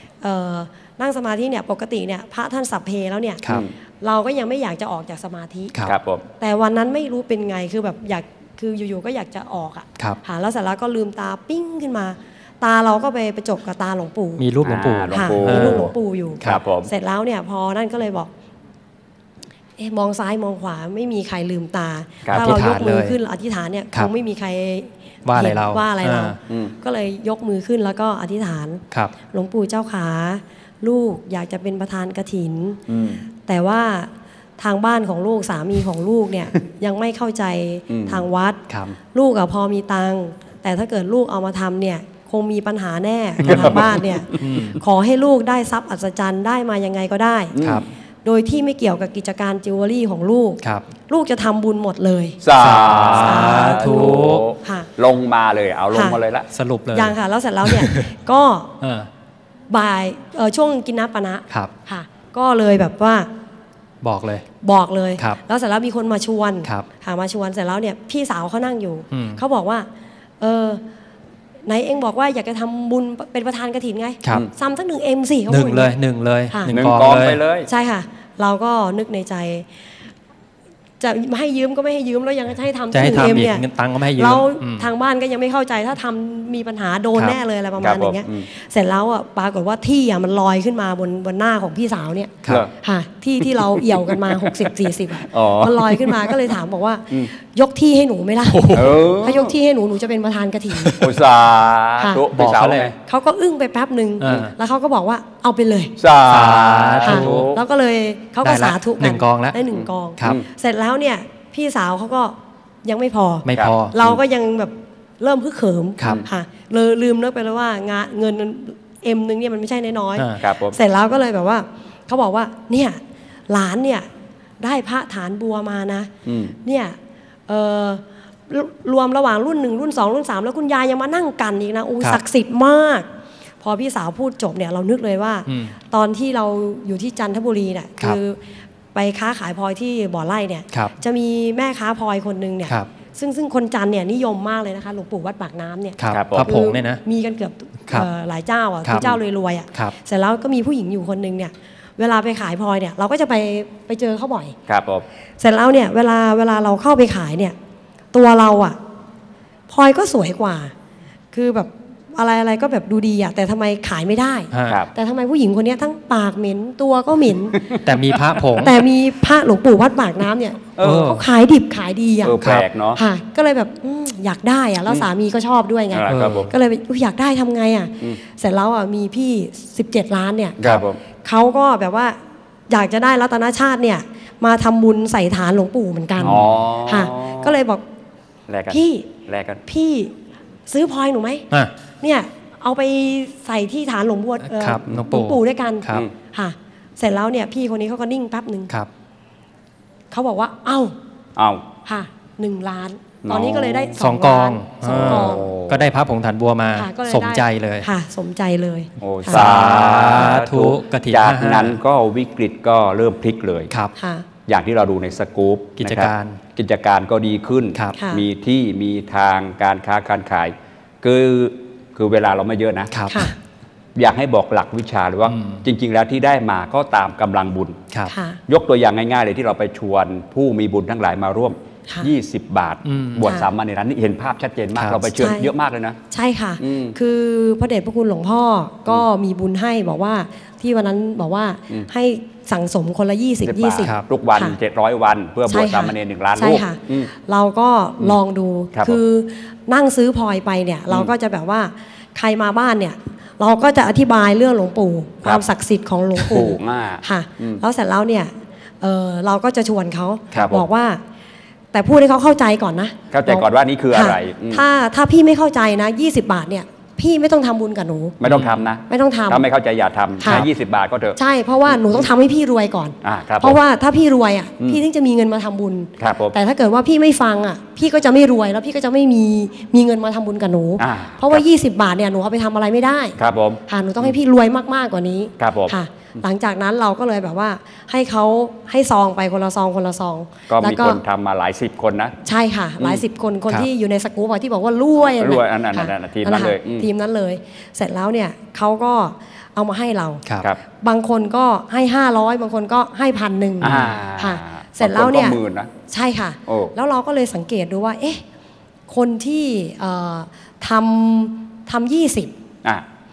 เนี่ยปกติเนี่ยพระท่านสัพเพแล้วเนี่ยเราก็ยังไม่อยากจะออกจากสมาธิแต่วันนั้นไม่รู้เป็นไงคือแบบอยากคืออยู่ๆก็อยากจะออกอ่ะแล้วเสร็จแล้วก็ลืมตาปิ้งขึ้นมาตาเราก็ไปจบกับตาหลวงปู่มีรูปหลวงปู่มีรูปหลวงปู่อยู่เสร็จแล้วเนี่ยพอนั่นก็เลยบอกมองซ้ายมองขวาไม่มีใครลืมตาครับถ้าเรายกมือขึ้นอธิษฐานเนี่ยคครับ งไม่มีใครว่าอะไรเราว่าอะไรเราอืมก็เลยยกมือขึ้นแล้วก็อธิษฐานครับหลวงปู่เจ้าขาลูกอยากจะเป็นประธานกฐินอืมแต่ว่าทางบ้านของลูกสามีของลูกเนี่ย ยังไม่เข้าใจอืมทางวัดครับลูกอะพอมีตังค์แต่ถ้าเกิดลูกเอามาทำเนี่ยคงมีปัญหาแน่กับทางบ้านเนี่ยขอให้ลูกได้ทรัพย์อัศจรรย์ได้มายังไงก็ได้ครับโดยที่ไม่เกี่ยวกับกิจการจิวเวลรี่ของลูกครับลูกจะทำบุญหมดเลยสาธุค่ะลงมาเลยเอาลงมาเลยละสรุปเลยยังค่ะแล้วเสร็จแล้วเนี่ย ก็เออบ่ายช่วงกินน้ำปานะครับ ค่ะ ก็เลยแบบว่าบอกเลยบอกเลยครับแล้วเสร็จแล้วมีคนมาชวนครับค่ะมาชวนเสร็จแล้วเนี่ยพี่สาวเขานั่งอยู่อืมเขาบอกว่าไหนเองบอกว่าอยากจะทำบุญเป็นประธานกฐินไงครับซ้ำสัก1 M สิเขาหนึ่พูงดเลยหนึ่งเลยค่ะหนึ่งกองไปเลยใช่ค่ะ เราก็นึกในใจ จะไม่ให้ยืมก็ไม่ให้ยืมแล้วยังจะให้ทำจะให้ 1 ทำ M อีกเนี่ยเงินตังค์ก็ไม่ให้ยืมเราอืมทางบ้านก็ยังไม่เข้าใจถ้าทำมีปัญหาโดนครับแน่เลยอะไรประครัมาณบอย่างเงี้ยผมเสร็จแล้วอ่ะปรากฏว่าที่อ่ะมันลอยขึ้นมาบนหน้าของพี่สาวเนี่ยครับค่ะที่เราเอี่ยวกันมา 60-40อ่ะอ๋อมันลอยขึ้นมาก็เลยถามบอกว่า ยกที่ให้หนูไหมล่ะเออถ้ายกที่ให้หนูจะเป็นประธานกฐินอุตสาห์บอกเขาเลยเขาก็อึ้งไปแป๊บหนึ่งอ่าแล้วเขาก็บอกว่าเอาไปเลยสาค่ะธุแล้วก็เลยเขาก็ได้ละสาธุหนึ่งกองแล้วได้1 กองครับเสร็จแล้วเนี่ยพี่สาวเขาก็ยังไม่พอไม่พอเราก็ยังแบบเริ่มฮึกเหิมครับค่ะเลยลืมนึกไปแล้วว่างานเงินM นึงเนี่ยมันไม่ใช่น้อยอ่าครับผมเสร็จแล้วก็เลยแบบว่าเขาบอกว่าเนี่ยหลานเนี่ยได้พระฐานบัวมานะอืมเนี่ยรวมระหว่างรุ่น1รุ่น2รุ่น3แล้วคุณยายยังมานั่งกันอีกนะอู้ครับศักดิ์สิทธิ์มาก พอพี่สาวพูดจบเนี่ยเรานึกเลยว่าอืมตอนที่เราอยู่ที่จันทบุรีเนี่ยครับคือไปค้าขายพลอยที่บ่อไร่เนี่ยครับจะมีแม่ค้าพลอยคนหนึงเนี่ยครับซึ่งคนจันทร์เนี่ยนิยมมากเลยนะคะหลวงปู่วัดปากน้ำเนี่ยครับครับผมพระผงเนี่ยนะมีกันเกือบครับหลายเจ้าอ่ะครับคือเจ้ารวยๆอ่ะครับเสร็จแล้วก็มีผู้หญิงอยู่คนหนึงเนี่ยเวลาไปขายพลอยเนี่ยเราก็จะไปเจอเขาบ่อยครับผมเสร็จแล้วเนี่ยเวลาเราเข้าไปขายเนี่ยตัวเราอ่ะพลอยก็สวยกว่า คือแบบอะไรก็แบบดูดีอ่ะแต่ทำไมขายไม่ได้ฮะครับแต่ทำไมผู้หญิงคนเนี้ยทั้งปากเหม็นตัวก็เหม็นแต่มีพระผงแต่มีพระหลวงปู่วัดปากน้ำเนี่ยเออเขาขายดิบขายดีอ่ะแปลกเนาะค่ะก็เลยแบบอยากได้อ่ะแล้วสามีก็ชอบด้วยไงครับผมก็เลยอุ๊ยอยากได้ทำไงอ่ะอืมเสร็จแล้วอ่ะมีพี่17 ล้านเนี่ยครับผมเขาก็แบบว่าอยากจะได้รัตนชาติเนี่ยมาทำบุญใส่ฐานหลวงปู่เหมือนกันอ๋อค่ะก็เลยบอกแลกกันพี่แลกกันพี่ซื้อพลอยหนูไหมอ่ะเนี่ยเอาไปใส่ที่ฐานหลวงปู่ครับหลวงหลวงปู่ด้วยกันครับค่ะ เสร็จแล้วเนี่ยพี่คนนี้เขาก็นิ่งแป๊บหนึ่งครับเขาบอกว่าเอ้าเอาค่ะ1 ล้าน ตอนนี้ก็เลยได้สองกองสองกองก็ได้พระผงฐานบัวมาค่ะก็เลยสมได้ใจเลยค่ะ สมใจเลยโอ้ค่ะสาธุธุกฐินจาก 55 นั้นก็วิกฤตก็เริ่มพลิกเลยครับค่ะอย่างที่เราดูในสกู๊ปกิจการนะครับกิจการก็ดีขึ้นครับค่ะมีที่มีทางการค้าการขาย คือเวลาเราไม่เยอะนะครับค่ะอยากให้บอกหลักวิชาหรือว่าอืมจริง ๆ แล้วที่ได้มาก็ตามกำลังบุญครับค่ะยกตัวอย่างง่ายๆเลยที่เราไปชวนผู้มีบุญทั้งหลายมาร่วมค่ะ 20 บาทอืมบวชค่ะสามเณรนี่เห็นภาพชัดเจนมากครับเราไปเชิญใช่เยอะมากเลยนะใช่ค่ะอืมคือพระเดชพระคุณหลวงพ่อก็มีบุญให้บอกว่าที่วันนั้นบอกว่าให้สั่งสมคนละ20 20 ครับทุกวันค่ะ 700 วัน เพื่อบวชใช่ค่ะสามเณร1 ล้านใช่รูปค่ะอืมเราก็ลองดูครับคือนั่งซื้อพลอยไปเนี่ยเราก็จะแบบว่าใครมาบ้านเนี่ยเราก็จะอธิบายเรื่องหลวงปู่คครับ วามศักดิ์สิทธิ์ของหลวงปู่ปู่มากค่ะอืมแล้วเสร็จแล้วเนี่ยเราก็จะชวนเขาครับผมบอกว่า แต่พูดให้เขาเข้าใจก่อนนะเข้าใจก่อนว่านี่คืออะไรค่ะอืมถ้าพี่ไม่เข้าใจนะ20 บาทเนี่ยพี่ไม่ต้องทำบุญกับหนูไม่ต้องทำนะไม่ต้องทำถ้าไม่เข้าใจอย่าทำค่ะแค่20 บาทก็เถอะใช่เพราะว่าหนูต้องทำให้พี่รวยก่อนครับเพราะว่าถ้าพี่รวยอ่ะอืมพี่ถึงจะมีเงินมาทำบุญครับผมแต่ถ้าเกิดว่าพี่ไม่ฟังอ่ะพี่ก็จะไม่รวยแล้วพี่ก็จะไม่มีเงินมาทำบุญกับหนูอ่าเพราะว่าครับ 20 บาทเนี่ยหนูเอาไปทำอะไรไม่ได้ครับผมค่ะหนูต้องให้พี่รวยมากๆกว่านี้ครับผมค่ะ หลังจากนั้นเราก็เลยแบบว่าให้เขาให้ซองไปคนละซองคนละซองก็แล้วมีคนทำมาหลายสิบคนนะใช่ค่ะ หลายสิบคนคนครับที่อยู่ในสกู๊ปอะที่บอกว่ารวยรวยอันนั้นค่ะทีมนั้นเลยแหะอืมทีมนั้นเลย เสร็จแล้วเนี่ยเขาก็เอามาให้เราครับครับบางคนก็ให้500บางคนก็ให้1,100 อ่าค่ะ เสร็จแล้วเนี่ยบางคนก็หมื่นนะใช่ค่ะโอ้แล้วเราก็เลยสังเกตดูว่า เอ๊ะ คนที่ทำ20 อ่ะ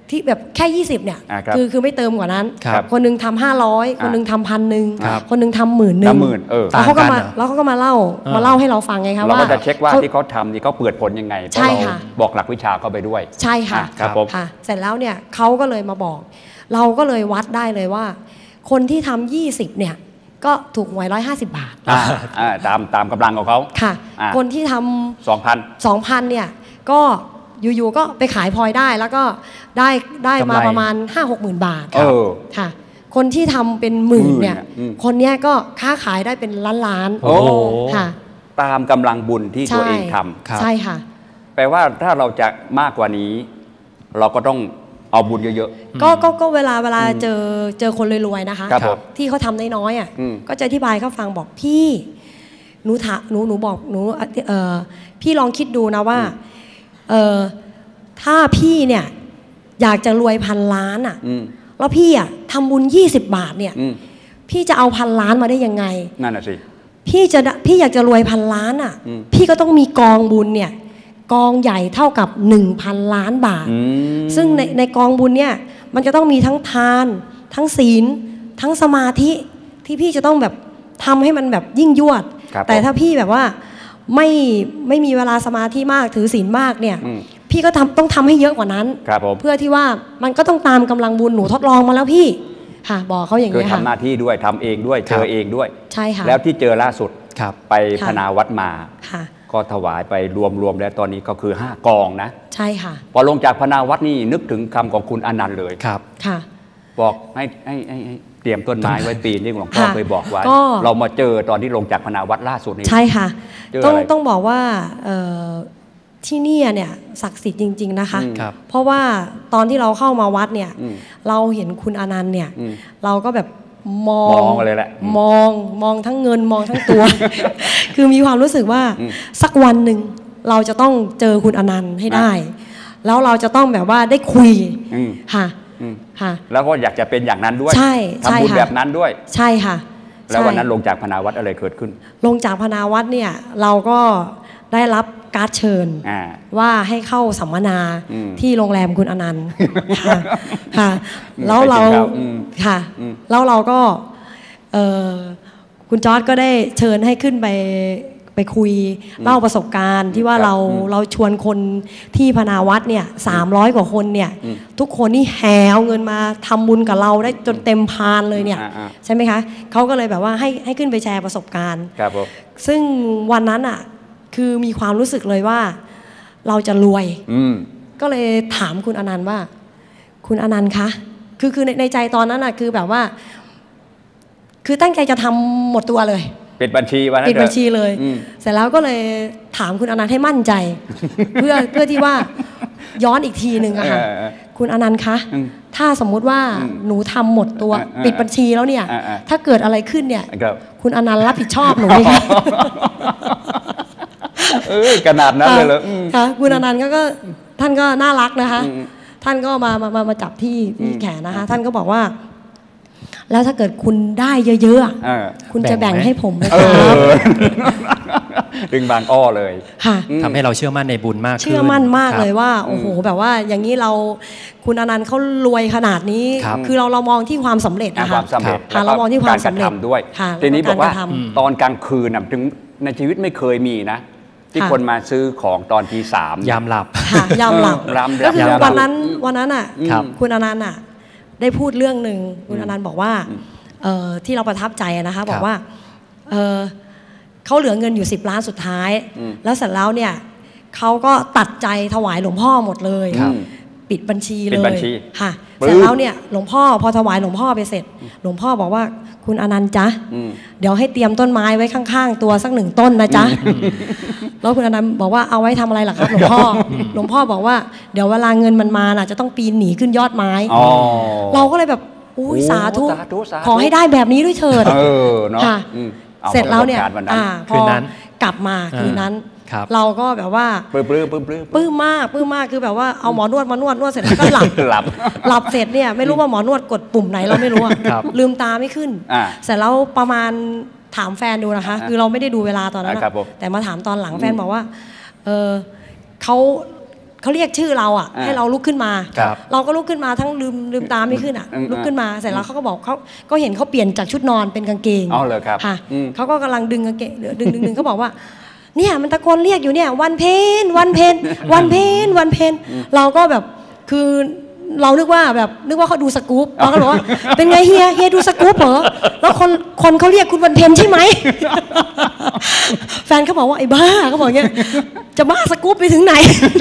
ที่แบบแค่20เนี่ยครับคือไม่เติมกว่านั้นครับคนหนึงทำ500คนหนึงทำ1,000 ครับคนหนึงทำ10,000 แล้วเขาก็มาเล่าให้เราฟังไงคะเราว่าก็จะเช็คว่าที่เขาทำนี่เขาเปิดผลยังไงเพราะใช่เราค่ะบอกหลักวิชาเขาไปด้วยใช่ค่ะครับผมค่ะเสร็จแล้วเนี่ยเขาก็เลยมาบอก เราก็เลยวัดได้เลยว่า คนที่ทำ20เนี่ยก็ถูกหวย150 บาทตามกำลังของเขาค่ะอ่าคนที่ท 2,000 ำ2,000เนี่ยก็อยู่ๆก็ไปขายพลอยได้แล้วก็ได้มากำไรประมาณ 5-6 หมื่นบาทเออค่ะคนที่ทำเป็นหมื่นเนี่ยอืมคนเนี้ยก็ค้าขายได้เป็นล้านโอ้ค่ะตามกำลังบุญที่ตัวเองทำครับใช่ค่ะแปลว่าถ้าเราจะมากกว่านี้ เราก็ต้องเอาบุญเยอะก็เวลาเจอคนรวยๆนะคะครับผมที่เขาทำน้อยๆอ่ะอืมก็จะอธิบายเขาฟังบอกพี่หนูบอกหนูพี่ลองคิดดูนะว่าถ้าพี่เนี่ยอยากจะรวย1,000 ล้านอ่ะอืมแล้วพี่อ่ะทำบุญ20 บาทเนี่ยอืมพี่จะเอา1,000 ล้านมาได้ยังไงนั่นน่ะสิพี่อยากจะรวย1,000 ล้านอ่ะอืมพี่ก็ต้องมีกองบุญเนี่ยกองใหญ่เท่ากับ 1,000 ล้านบาทอืมซึ่งในกองบุญเนี่ยมันจะต้องมีทั้งทาน ทั้งศีล ทั้งสมาธิที่พี่จะต้องแบบทำให้มันแบบยิ่งยวดครับแต่ถ้าพี่แบบว่าไม่มีเวลาสมาธิมากถือศีลมากเนี่ยอืมพี่ก็ต้องทำให้เยอะกว่านั้นครับผมเพื่อที่ว่ามันก็ต้องตามกำลังบุญหนูทดลองมาแล้วพี่ค่ะบอกเขาอย่างคือนี้ยทำค่ะหน้าที่ด้วยทำเองด้วยครัเจบอเองด้วยใช่ค่ะแล้วที่เจอล่าสุดครับไปค่ะพนาวัดมาค่ะก็ถวายไปรวมๆแล้วตอนนี้ก็คือ5 กองนะใช่ค่ะพอลงจากพนาวัดนี่นึกถึงคำของคุณอนันต์เลยครับค่ะบอกให้เตรียมต้นไม้ไว้ปีนที่หลวงพ่อค่ะเคยบอกไว้ก็เรามาเจอตอนที่ลงจากพนาวัดล่าสุดนี่ใช่ค่ะเจออะไรต้องบอกว่าที่นี่เนี่ยศักดิ์สิทธิ์จริงๆนะคะครับเพราะว่าตอนที่เราเข้ามาวัดเนี่ยอืมเราเห็นคุณอนันต์เนี่ยอืมเราก็แบบมองเลยแหละมองทั้งเงินมองทั้งตัว คือมีความรู้สึกว่าอืมสักวันหนึ่งเราจะต้องเจอคุณอนันต์ให้ได้ แล้วเราจะต้องแบบว่าได้คุยอืมค่ะอืมค่ะแล้วก็อยากจะเป็นอย่างนั้นด้วยใช่ใช่ทำบุญค่ะแบบนั้นด้วยใช่ค่ะแล้ววันนั้นใช่ลงจากพนาวัดอะไรเกิดขึ้นลงจากพนาวัดเนี่ยเราก็ได้รับการ์ดเชิญอ่าว่าให้เข้าสัมมนาอืมที่โรงแรมคุณอนันต์ ค่ะค่ะ แล้วเราไปกินข้าวอืมค่ะอืมแล้วเราก็คุณจอร์จก็ได้เชิญให้ขึ้นไปคุยเล่าประสบการณ์ที่ว่าครับเราชวนคนที่พนาวัดเนี่ย300 กว่าคนเนี่ยอืมทุกคนนี่แห่เอาเงินมาทำบุญกับเราได้จนเต็มพานเลยเนี่ยอ่าใช่ไหมคะเขาก็เลยแบบว่าให้ขึ้นไปแชร์ประสบการณ์ครับผมซึ่งวันนั้นอ่ะคือมีความรู้สึกเลยว่าเราจะรวยอืมก็เลยถามคุณอนันต์ว่า คุณอนันต์คะคือในใจตอนนั้นอ่ะคือแบบว่า คือตั้งใจจะทำหมดตัวเลยปิดบัญชีวันนั้นปิดบัญชีเลยอืมเสร็จแล้วก็เลยถามคุณอนันต์ให้มั่นใจ เพื่อที่ว่าย้อนอีกทีหนึ่งอะค่ะ คุณอนันต์คะอืมถ้าสมมุติว่าอืมหนูทำหมดตัว ปิดบัญชีแล้วเนี่ย ถ้าเกิดอะไรขึ้นเนี่ยครับคุณอนันต์รับผิดชอบหนูไหมคะขนาดนั้นเลยเหรออืมค่ะคุณอนันต์ก็ท่านก็น่ารักนะคะอืมท่านก็มาจับที่อืมแขนนะคะ ท่านก็บอกว่า แล้วถ้าเกิดคุณได้เยอะๆอะเออคุณจะแบ่งแบ่งไหมให้ผมไหมเอครับอ ดึงบางอ้อเลยค่ะทำให้เราเชื่อมั่นในบุญมากขึ้นเชื่อมั่นมากครับเลยว่าโอ้โหแบบว่าอย่างนี้เราคุณอนันต์เขารวยขนาดนี้ครับคือเรามองที่ความสำเร็จนะคะความสำเร็จค่ะเรามองที่ความสำเร็จกระทำด้วยค่ะทีนี้บอกว่าการกระทำตอนกลางคืนน่ะถึงในชีวิตไม่เคยมีนะ ที่ค่ะคนมาซื้อของตอนตี 3 ยามหลับค่ะยอมหลับยามหลับก็คือยามหลับวันนั้นอ่ะครับคุณอนันต์อ่ะได้พูดเรื่องหนึ่งคุณอนันต์บอกว่าที่เราประทับใจอะนะคะบอกว่าเขาเหลือเงินอยู่10 ล้านสุดท้าย แล้วเสร็จแล้วเนี่ยเขาก็ตัดใจถวายหลวงพ่อหมดเลยครับปิดบัญชีปิเลดบัญยชีค่ะปลื้มเสร็จแล้วเนี่ยหลวงพ่อพอถวายหลวงพ่อไปเสร็จ หลวงพ่อบอกว่าคุณอนันต์จ๊ะอืมเดี๋ยวให้เตรียมต้นไม้ไว้ข้างๆ ตัวสัก1 ต้นนะจ๊ะแล้วคุณอนันต์บอกว่าเอาไว้ทำอะไรล่ะครับหลวงพ่อหลวงพ่อบอกว่าเดี๋ยวเวลาเงินมันมาน่ะจะต้องปีนหนีขึ้นยอดไม้อ๋อเราก็เลยแบบอุ้ยโอ้สาธุสาธุสาธุขอให้ได้แบบนี้ด้วยเถิดเออเนาะค่ะอืมอาเสร็จแล้วเนี่ยประสบการณ์วันนั้นพคือนนั้นกลับมาคืนนั้นครับเราก็แบบว่าปลื้มปลื้มปลื้มมากคือแบบว่าเอาหมอนวดมานวดเสร็จแล้วก็หลับหลับหลับเสร็จเนี่ยไม่รู้ว่าหมอนวดกดปุ่มไหนเราไม่รู้อะครับลืมตาไม่ขึ้นอ่าเสร็จแล้วประมาณถามแฟนดูนะคะ คือเราไม่ได้ดูเวลาตอนนั้นอะครับผมแต่มาถามตอนหลังแฟนบอกว่าเขาเขาเรียกชื่อเราอ่ะให้เราลุกขึ้นมาเราก็ลุกขึ้นมาทั้งลืมตาไม่ขึ้นอ่ะลุกขึ้นมาเสร็จแล้วเขาก็บอกเขาก็เห็นเขาเปลี่ยนจากชุดนอนเป็นกางเกงอ๋อเลยครับค่ะเขาก็กำลังดึงกางเกงดึงเขาบอกว่าเนี่ยมันตะโกนเรียกอยู่เนี่ยวันเพนวันเพนวันเพนวันเพนเราก็แบบคือเรานึกว่าเขาดูสกู๊ปเราก็บอกว่าเป็นไงเฮียดูสกู๊ปเหรอแล้วคนเขาเรียกคุณวันเพนใช่ไหมแฟนเขาบอกว่าไอ้บ้าเขาบอกเงี้ยจะบ้าสกู๊ปไปถึงไหน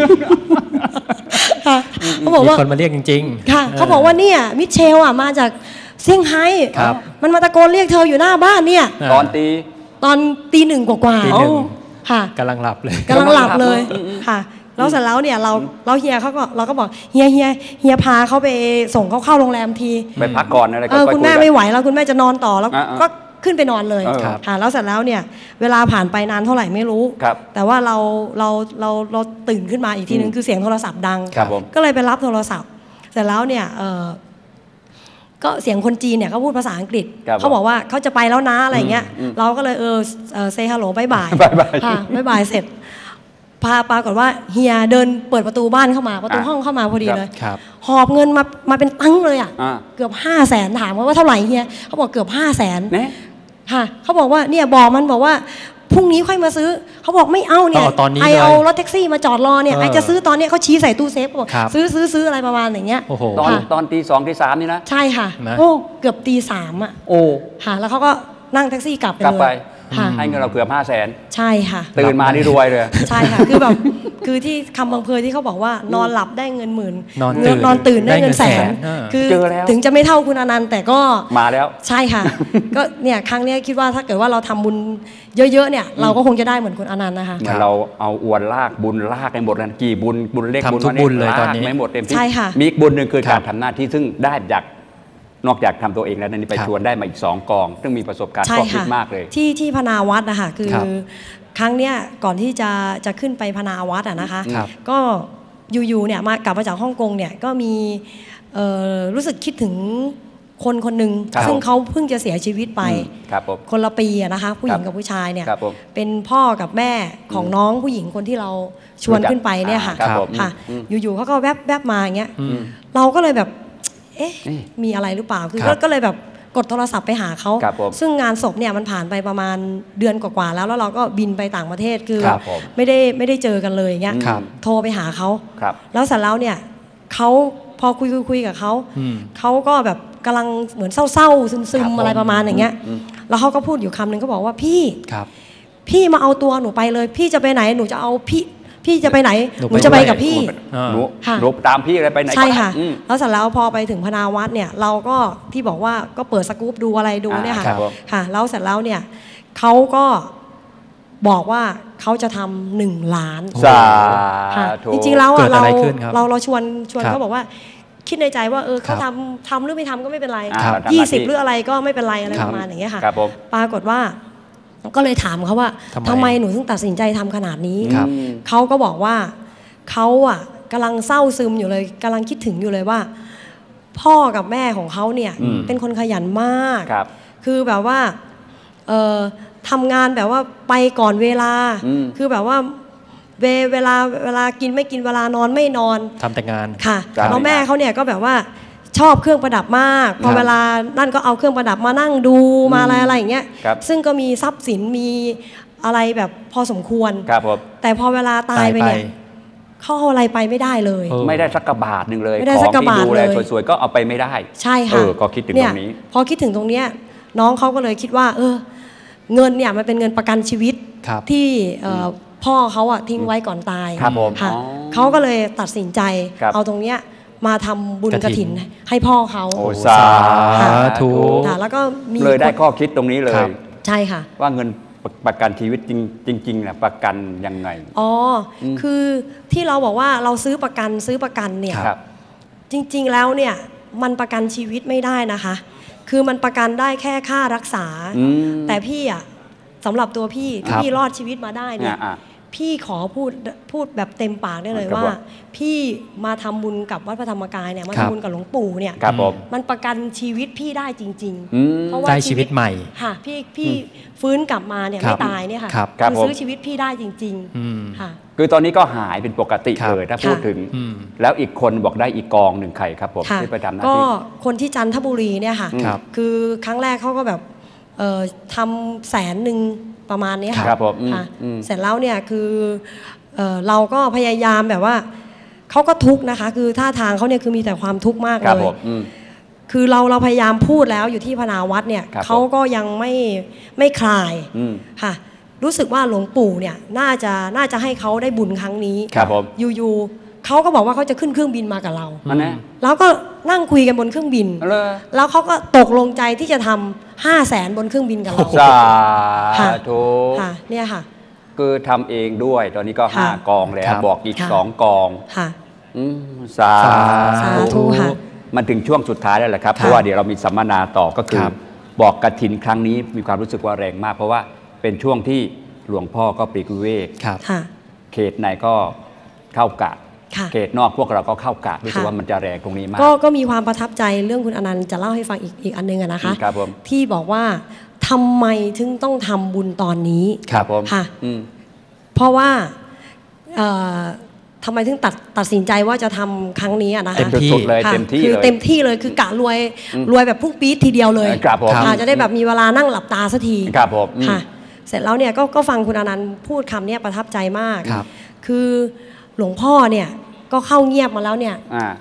เขาบอกว่าคนมาเรียกจริงๆค่ะเขาบอกว่าเนี่ยมิเชลอ่ะมาจากเซี่ยงไฮ้มันมาตะโกนเรียกเธออยู่หน้าบ้านเนี่ยตอนตีหนึ่งกว่าค่ะกำลังหลับเลยค่ะแล้วเสร็จแล้วเนี่ยเราเฮียเราก็บอกเฮียพาเขาไปส่งเขาเข้าโรงแรมทีไปพักก่อนอะไรก็คุณแม่ไม่ไหวแล้วคุณแม่จะนอนต่อแล้วก็ขึ้นไปนอนเลยค่ะแล้วเสร็จแล้วเนี่ยเวลาผ่านไปนานเท่าไหร่ไม่รู้แต่ว่าเราตื่นขึ้นมาอีกทีนึงคือเสียงโทรศัพท์ดังก็เลยไปรับโทรศัพท์เสร็จแล้วเนี่ยก็เสียงคนจีนเนี่ยเขาพูดภาษาอังกฤษเขาบอกว่าเขาจะไปแล้วนะอะไรเงี้ยเราก็เลยเซฮัลโหลบายบายค่ะบายบายเสร็จปรากฏว่าเฮียเดินเปิดประตูบ้านเข้ามาประตูห้องเข้ามาพอดีเลยหอบเงินมาเป็นตั้งเลยอ่ะเกือบ500,000ถามว่าเท่าไหร่เฮียเขาบอกเกือบ500,000ค่ะเขาบอกว่าเนี่ยบอกว่าพรุ่งนี้ค่อยมาซื้อเขาบอกไม่เอาเนี่ยไอเอารถแท็กซี่มาจอดรอเนี่ยไอจะซื้อตอนนี้เขาชี้ใส่ตู้เซฟบอกซื้ออะไรประมาณอย่างเงี้ยตอนตี 2 ตี 3นี่นะใช่ค่ะโอ้เกือบตี 3อ่ะโอ้ค่ะแล้วเขาก็นั่งแท็กซี่กลับไปเลยให้เงินเราเกือบ500,000 ใช่ค่ะตื่นมานี่รวยเลยใช่ค่ะคือแบบคือที่คำบังเพยที่เขาบอกว่านอนหลับได้เงินหมื่นนอนตื่นได้เงินแสนคือถึงจะไม่เท่าคุณอนันต์แต่ก็มาแล้วใช่ค่ะก็เนี่ยครั้งนี้คิดว่าถ้าเกิดว่าเราทำบุญเยอะๆเนี่ยเราก็คงจะได้เหมือนคุณอนันต์นะคะเราเอาอวนลากบุญลากให้หมดเลยกี่บุญเล็กบุญเลยตอนนี้ไม่หมดเต็มที่มีอีกบุญหนึ่งคือการทำหน้าที่ซึ่งได้จากนอกจากทำตัวเองแล้วนี่ไปชวนได้มาอีก2 กองซึ่งมีประสบการณ์ก็คิดมากเลยที่พนาวัดนะคะคือครั้งเนี้ยก่อนที่จะขึ้นไปพนาวัดอะนะคะก็อยู่ๆเนี่ยกลับมาจากฮ่องกงเนี่ยก็มีรู้สึกคิดถึงคนหนึ่งซึ่งเขาเพิ่งจะเสียชีวิตไปคนละปีนะคะผู้หญิงกับผู้ชายเนี่ยเป็นพ่อกับแม่ของน้องผู้หญิงคนที่เราชวนขึ้นไปเนี่ยค่ะอยู่ๆเขาก็แวบมาอย่างเงี้ยเราก็เลยแบบเอ๊ะมีอะไรหรือเปล่าคือก็เลยแบบกดโทรศัพท์ไปหาเขาซึ่งงานศพเนี่ยมันผ่านไปประมาณเดือนกว่าๆแล้วเราก็บินไปต่างประเทศคือไม่ได้เจอกันเลยอย่างเงี้ยโทรไปหาเขาแล้วเสร็จแล้วเนี่ยเขาพอคุยกับเขาก็แบบกำลังเหมือนเศร้าๆซึมๆอะไรประมาณอย่างเงี้ยแล้วเขาก็พูดอยู่คำนึงก็บอกว่าพี่มาเอาตัวหนูไปเลยพี่จะไปไหนหนูจะเอาพี่จะไปไหนหนูจะไปกับพี่หนูตามพี่อะไรไปไหนใช่ค่ะแล้วเสร็จแล้วพอไปถึงพนาวัดเนี่ยเราก็ที่บอกว่าก็เปิดสกู๊ปดูอะไรดูเนี่ยค่ะแล้วเสร็จแล้วเนี่ยเขาก็บอกว่าเขาจะทำ1 ล้านจริงๆแล้วเราชวนเขาบอกว่าคิดในใจว่าเขาทำหรือไม่ทำก็ไม่เป็นไร20หรืออะไรก็ไม่เป็นไรอะไรประมาณอย่างเงี้ยค่ะปรากฏว่าก็เลยถามเขาว่าทำไมหนูถึงตัดสินใจทำขนาดนี้เขาก็บอกว่าเขาอ่ะกำลังเศร้าซึมอยู่เลยกำลังคิดถึงอยู่เลยว่าพ่อกับแม่ของเขาเนี่ยเป็นคนขยันมากคือแบบว่าทำงานแบบว่าไปก่อนเวลาคือแบบว่าเวลากินไม่กินเวลานอนไม่นอนทำแต่งานค่ะแล้วแม่เขาเนี่ยก็แบบว่าชอบเครื่องประดับมากพอเวลานั่นก็เอาเครื่องประดับมานั่งดูมาอะไรอย่างเงี้ยซึ่งก็มีทรัพย์สินมีอะไรแบบพอสมควรแต่พอเวลาตายไปเนี่ยเขาเอาอะไรไปไม่ได้เลยไม่ได้สักกระบาทหนึ่งเลยของที่ดูแลสวยๆก็เอาไปไม่ได้ใช่ค่ะก็คิดถึงตรงนี้พอคิดถึงตรงเนี้ยน้องเขาก็เลยคิดว่าเงินเนี่ยมันเป็นเงินประกันชีวิตที่พ่อเขาอะทิ้งไว้ก่อนตายค่ะเขาก็เลยตัดสินใจเอาตรงเนี้ยมาทำบุญกฐินให้พ่อเขาสาธุแล้วก็มีเลยได้ข้อคิดตรงนี้เลยใช่ค่ะว่าเงินประกันชีวิตจริงๆนะประกันยังไงคือที่เราบอกว่าเราซื้อประกันเนี่ยจริงๆแล้วเนี่ยมันประกันชีวิตไม่ได้นะคะคือมันประกันได้แค่ค่ารักษาแต่พี่อะสำหรับตัวพี่ที่พี่รอดชีวิตมาได้เนี่ยพี่ขอพูดแบบเต็มปากได้เลยว่าพี่มาทำบุญกับวัดพระธรรมกายเนี่ยมาทำบุญกับหลวงปู่เนี่ยมันประกันชีวิตพี่ได้จริงๆเพราะว่าได้ชีวิตใหม่ค่ะพี่ฟื้นกลับมาเนี่ยไม่ตายเนี่ยค่ะคือซื้อชีวิตพี่ได้จริงๆค่ะคือตอนนี้ก็หายเป็นปกติเลยถ้าพูดถึงแล้วอีกคนบอกได้อีกกองหนึ่งใครครับผมที่ไปทำหน้าที่ก็คนที่จันทบุรีเนี่ยค่ะคือครั้งแรกเขาก็แบบทำ100,000ประมาณนี้ค่ะเสร็จแล้วเนี่ยคือเราก็พยายามแบบว่าเขาก็ทุกข์นะคะคือท่าทางเขาเนี่ยคือมีแต่ความทุกข์มากเลยคือเราพยายามพูดแล้วอยู่ที่พนาวัดเนี่ยเขาก็ยังไม่คลายค่ะรู้สึกว่าหลวงปู่เนี่ยน่าจะให้เขาได้บุญครั้งนี้อยู่เขาก็บอกว่าเขาจะขึ้นเครื่องบินมากับเราแล้วก็นั่งคุยกันบนเครื่องบินแล้วเขาก็ตกลงใจที่จะทำ500,000บนเครื่องบินกับเราสาธุเนี่ยค่ะคือทำเองด้วยตอนนี้ก็5 กองแล้วบอกอีก2 กองสาธุค่ะมันถึงช่วงสุดท้ายแล้วแหละครับเพราะว่าเดี๋ยวเรามีสัมมนาต่อก็คือบอกกฐินครั้งนี้มีความรู้สึกว่าแรงมากเพราะว่าเป็นช่วงที่หลวงพ่อก็ปลีกวิเวกเขตในก็เข้ากะเขตนอกพวกเราก็เข้ากะรู้สึกว่ามันจะแรงตรงนี้มากก็มีความประทับใจเรื่องคุณอนันต์จะเล่าให้ฟังอีกอันนึงนะคะที่บอกว่าทำไมถึงต้องทำบุญตอนนี้ครับผมค่ะเพราะว่าทำไมถึงตัดสินใจว่าจะทำครั้งนี้นะคะเต็มที่เลยคือเต็มที่เลยคือกะรวยแบบพุ่งปี๊ดทีเดียวเลยจะได้แบบมีเวลานั่งหลับตาสักทีครับผมค่ะเสร็จแล้วเนี่ยก็ฟังคุณอนันต์พูดคำนี้ประทับใจมากคือหลวงพ่อเนี่ยก็เข้าเงียบมาแล้วเนี่ย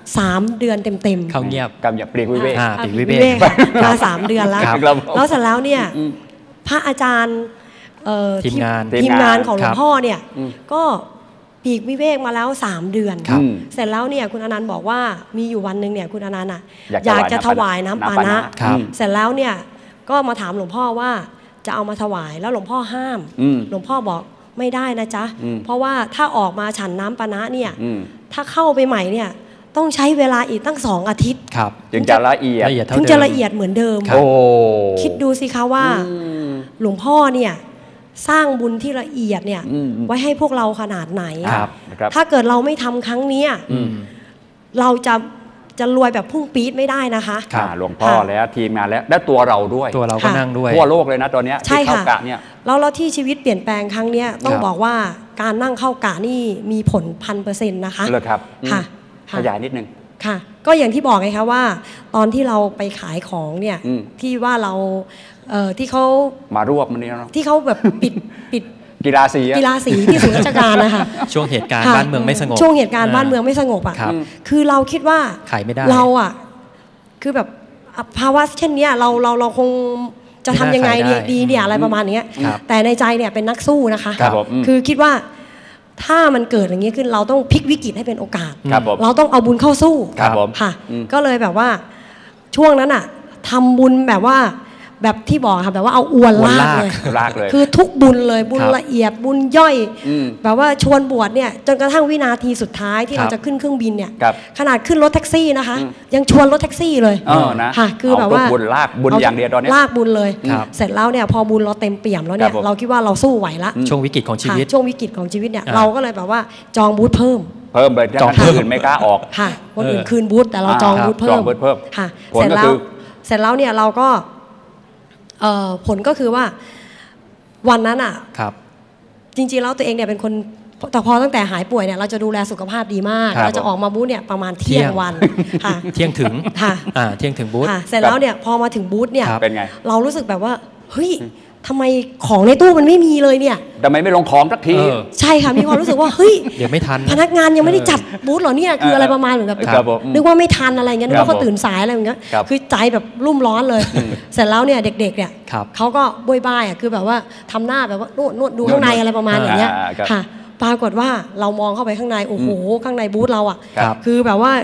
3 เดือนเต็มเข้าเงียบกับอย่าปลีกวิเวกมา3 เดือนแล้วแล้วเสร็จแล้วเนี่ยพระอาจารย์ทีมงานของหลวงพ่อเนี่ยก็ปลีกวิเวกมาแล้ว3 เดือนเสร็จแล้วเนี่ยคุณอนันต์บอกว่ามีอยู่วันหนึ่งเนี่ยคุณอนันต์อยากจะถวายน้ำปานะเสร็จแล้วเนี่ยก็มาถามหลวงพ่อว่าจะเอามาถวายแล้วหลวงพ่อห้ามหลวงพ่อบอกไม่ได้นะจ๊ะเพราะว่าถ้าออกมาฉันน้ำปานะเนี่ยถ้าเข้าไปใหม่เนี่ยต้องใช้เวลาอีกตั้ง2 อาทิตย์ถึงจะละเอียดเหมือนเดิมคิดดูสิคะว่าหลวงพ่อเนี่ยสร้างบุญที่ละเอียดเนี่ยไว้ให้พวกเราขนาดไหนถ้าเกิดเราไม่ทำครั้งนี้เราจะรวยแบบพุ่งปี๊ดไม่ได้นะคะหลวงพ่อแล้วทีมงานแล้วตัวเราด้วยตัวเราก็นั่งด้วยทั่วโลกเลยนะตอนนี้ที่เข้ากะเนี่ยแล้วที่ชีวิตเปลี่ยนแปลงครั้งนี้ต้องบอกว่าการนั่งเข้ากะนี่มีผล1,000%นะคะเลยครับค่ะขยายนิดนึงค่ะก็อย่างที่บอกไงคะว่าตอนที่เราไปขายของเนี่ยที่ว่าเราที่เขามารวบมันนี่ที่เขาแบบปิดกีฬาสีที่ศูนย์ราชการนะคะช่วงเหตุการณ์บ้านเมืองไม่สงบช่วงเหตุการณ์บ้านเมืองไม่สงบอ่ะคือเราคิดว่าขายไม่ได้เราอ่ะคือแบบภาวะเช่นนี้เราคงจะทำยังไงดีเนี่ยอะไรประมาณนี้แต่ในใจเนี่ยเป็นนักสู้นะคะคือคิดว่าถ้ามันเกิดอย่างนี้ขึ้นเราต้องพลิกวิกฤตให้เป็นโอกาสเราต้องเอาบุญเข้าสู้ค่ะก็เลยแบบว่าช่วงนั้นอ่ะทำบุญแบบว่าแบบที่บอกค่ะแบบว่าเอาอวนลากเลยคือทุกบุญเลยบุญละเอียดบุญย่อยแบบว่าชวนบวชเนี่ยจนกระทั่งวินาทีสุดท้ายที่เราจะขึ้นเครื่องบินเนี่ยขนาดขึ้นรถแท็กซี่นะคะยังชวนรถแท็กซี่เลยค่ะคือแบบว่าบุญลากบุญอย่างเดียวตอนนี้ลากบุญเลยเสร็จแล้วเนี่ยพอบุญเราเต็มเปี่ยมแล้วเนี่ยเราคิดว่าเราสู้ไหวละช่วงวิกฤตของชีวิตเนี่ยเราก็เลยแบบว่าจองบูธเพิ่มเลยจองเพิ่มอื่นไม่กล้าออกค่ะคนอื่นคืนบูธแต่เราจองบูธเพิ่มค่ะเสร็จแล้วเนี่ยเราก็ผลก็คือว่าวันนั้นอ่ะจริงๆแล้วตัวเองเนี่ยเป็นคนแต่พอตั้งแต่หายป่วยเนี่ยเราจะดูแลสุขภาพดีมากเราจะออกมาบูธเนี่ยประมาณเที่ยงวันค่ะเที่ยงถึงเที่ยงถึงบูธเสร็จแล้วเนี่ยพอมาถึงบูธเนี่ยเรารู้สึกแบบว่าเฮ้ยทำไมของในตู้มันไม่มีเลยเนี่ยทำไมไม่ลงของสักทีใช่ค่ะมีความรู้สึกว่าเฮ้ยเดี๋ยวไม่ทันพนักงานยังไม่ได้จัดบูธหรอเนี่ยคืออะไรประมาณเหมือนแบบนึกว่าไม่ทันอะไรเงี้ยนึกว่าเขาตื่นสายอะไรอย่างเงี้ยคือใจแบบรุ่มร้อนเลยเสร็จแล้วเนี่ยเด็กๆเนี่ยเขาก็บวยบ้ายคือแบบว่าทำหน้าแบบว่านวดดูข้างในอะไรประมาณอย่างเงี้ยค่ะปรากฏว่าเรามองเข้าไปข้างในโอ้โหข้างในบูธเราอ่ะคือแบบว่า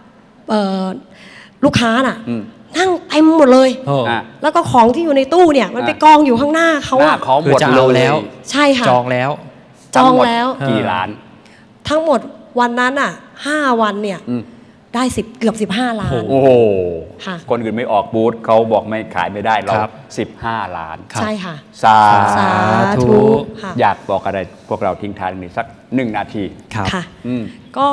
ลูกค้าน่ะนั่งเต็มหมดเลยแล้วก็ของที่อยู่ในตู้เนี่ยมันไปกองอยู่ข้างหน้าเขาอะคือจะเอาแล้วใช่ค่ะจองแล้วกี่ล้านทั้งหมดวันนั้นอ่ะ5 วันเนี่ยได้เกือบ15 ล้านโอ้โหค่ะคนอื่นไม่ออกบูธเขาบอกไม่ขายไม่ได้เรา15 ล้านใช่ค่ะสาธุอยากบอกอะไรพวกเราทิ้งท้ายในสัก1 นาทีค่ะก็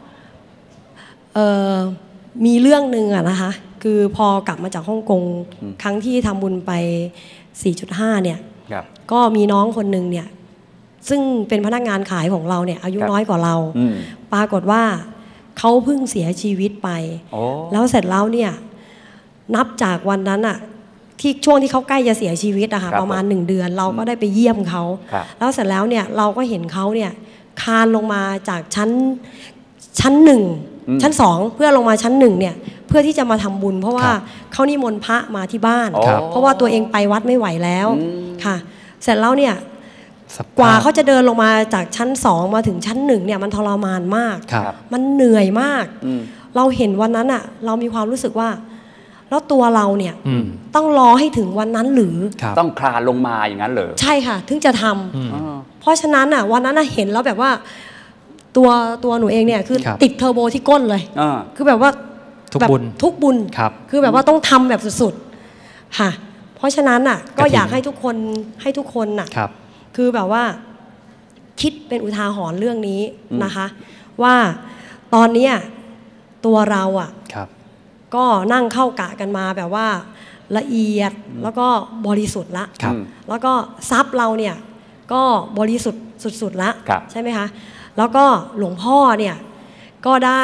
มีเรื่องหนึ่งอะนะคะคือพอกลับมาจากฮ่องกงครั้งที่ทำบุญไป 4.5 เนี่ยก็มีน้องคนหนึ่งเนี่ยซึ่งเป็นพนักงานขายของเราเนี่ยอายุน้อยกว่าเราปรากฏว่าเขาเพิ่งเสียชีวิตไปแล้วเสร็จแล้วเนี่ยนับจากวันนั้นอะที่ช่วงที่เขาใกล้จะเสียชีวิตอะค่ะประมาณ1 เดือนเราก็ได้ไปเยี่ยมเขาแล้วเสร็จแล้วเนี่ยเราก็เห็นเขาเนี่ยคลานลงมาจากชั้น 1 ชั้น 2เพื่อลงมาชั้น 1เนี่ยเพื่อที่จะมาทำบุญเพราะว่าเขานิมนต์พระมาที่บ้านเพราะว่าตัวเองไปวัดไม่ไหวแล้วค่ะเสร็จแล้วเนี่ยกว่าเขาจะเดินลงมาจากชั้น 2มาถึงชั้น 1เนี่ยมันทรมานมากมันเหนื่อยมากเราเห็นวันนั้นอ่ะเรามีความรู้สึกว่าแล้วตัวเราเนี่ยต้องรอให้ถึงวันนั้นหรือต้องคลานลงมาอย่างนั้นเลยใช่ค่ะถึงจะทำเพราะฉะนั้นอ่ะวันนั้นเห็นแล้วแบบว่าตัวหนูเองเนี่ยคือติดเทอร์โบที่ก้นเลยคือแบบว่าทุกบุญคือแบบว่าต้องทำแบบสุดๆค่ะเพราะฉะนั้นอ่ะก็อยากให้ทุกคนน่ะคือแบบว่าคิดเป็นอุทาหรณ์เรื่องนี้นะคะว่าตอนนี้ตัวเราอ่ะก็นั่งเข้ากะกันมาแบบว่าละเอียดแล้วก็บริสุทธิ์ละแล้วก็ทรัพย์เราเนี่ยก็บริสุทธิ์สุดๆละใช่ไหมคะแล้วก็หลวงพ่อเนี่ยก็ได้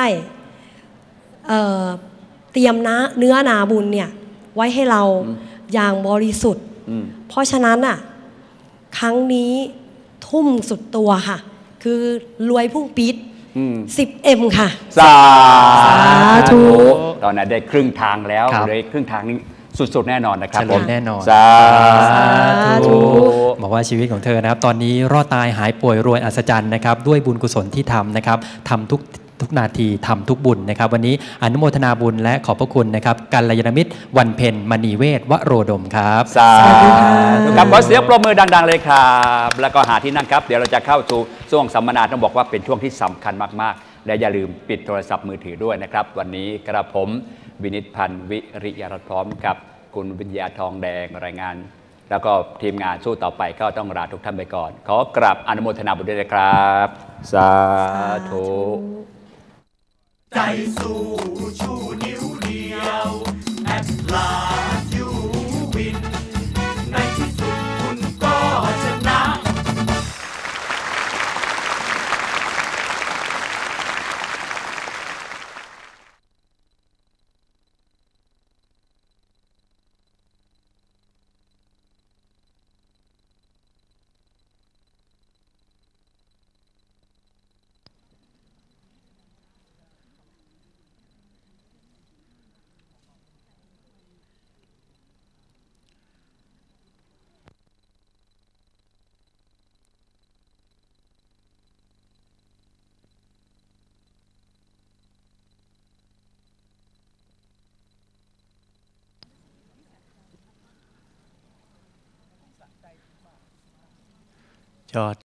เตรียมเนื้อนาบุญเนี่ยไว้ให้เราอย่างบริสุทธิ์เพราะฉะนั้นอ่ะครั้งนี้ทุ่มสุดตัวค่ะคือรวยพุ่งปี๊ด10M ค่ะสาธุตอนนั้นได้ครึ่งทางแล้วเลยครึ่งทางนี้สุดๆแน่นอนนะครับผมแน่นอนสาธุบอกว่าชีวิตของเธอนะครับตอนนี้รอดตายหายป่วยรวยอัศจรรย์นะครับด้วยบุญกุศลที่ทำนะครับทำทุกนาทีทำทุกบุญนะครับวันนี้อนุโมทนาบุญและขอบพระคุณนะครับกัลยาณมิตรวันเพ็ญมณีเวศวโรดมครับสาธุครับขอเสียงปรบมือดังๆเลยครับแล้วก็หาที่นั่งครับเดี๋ยวเราจะเข้าสู่ช่วงสัมมนาต้องบอกว่าเป็นช่วงที่สำคัญมากๆและอย่าลืมปิดโทรศัพท์มือถือด้วยนะครับวันนี้กระผมวินิจพันธ์วิริยรัตน์พร้อมกับคุณวิญญาทองแดงรายงานแล้วก็ทีมงานสู้ต่อไปก็ต้องลาทุกท่านไปก่อนขอกราบอนุโมทนาบุญด้วยนะครับสาธุใจสู้ชูนิ้วเดียวแอดลาสยูวินในที่สุดคุณก็ชนะยอด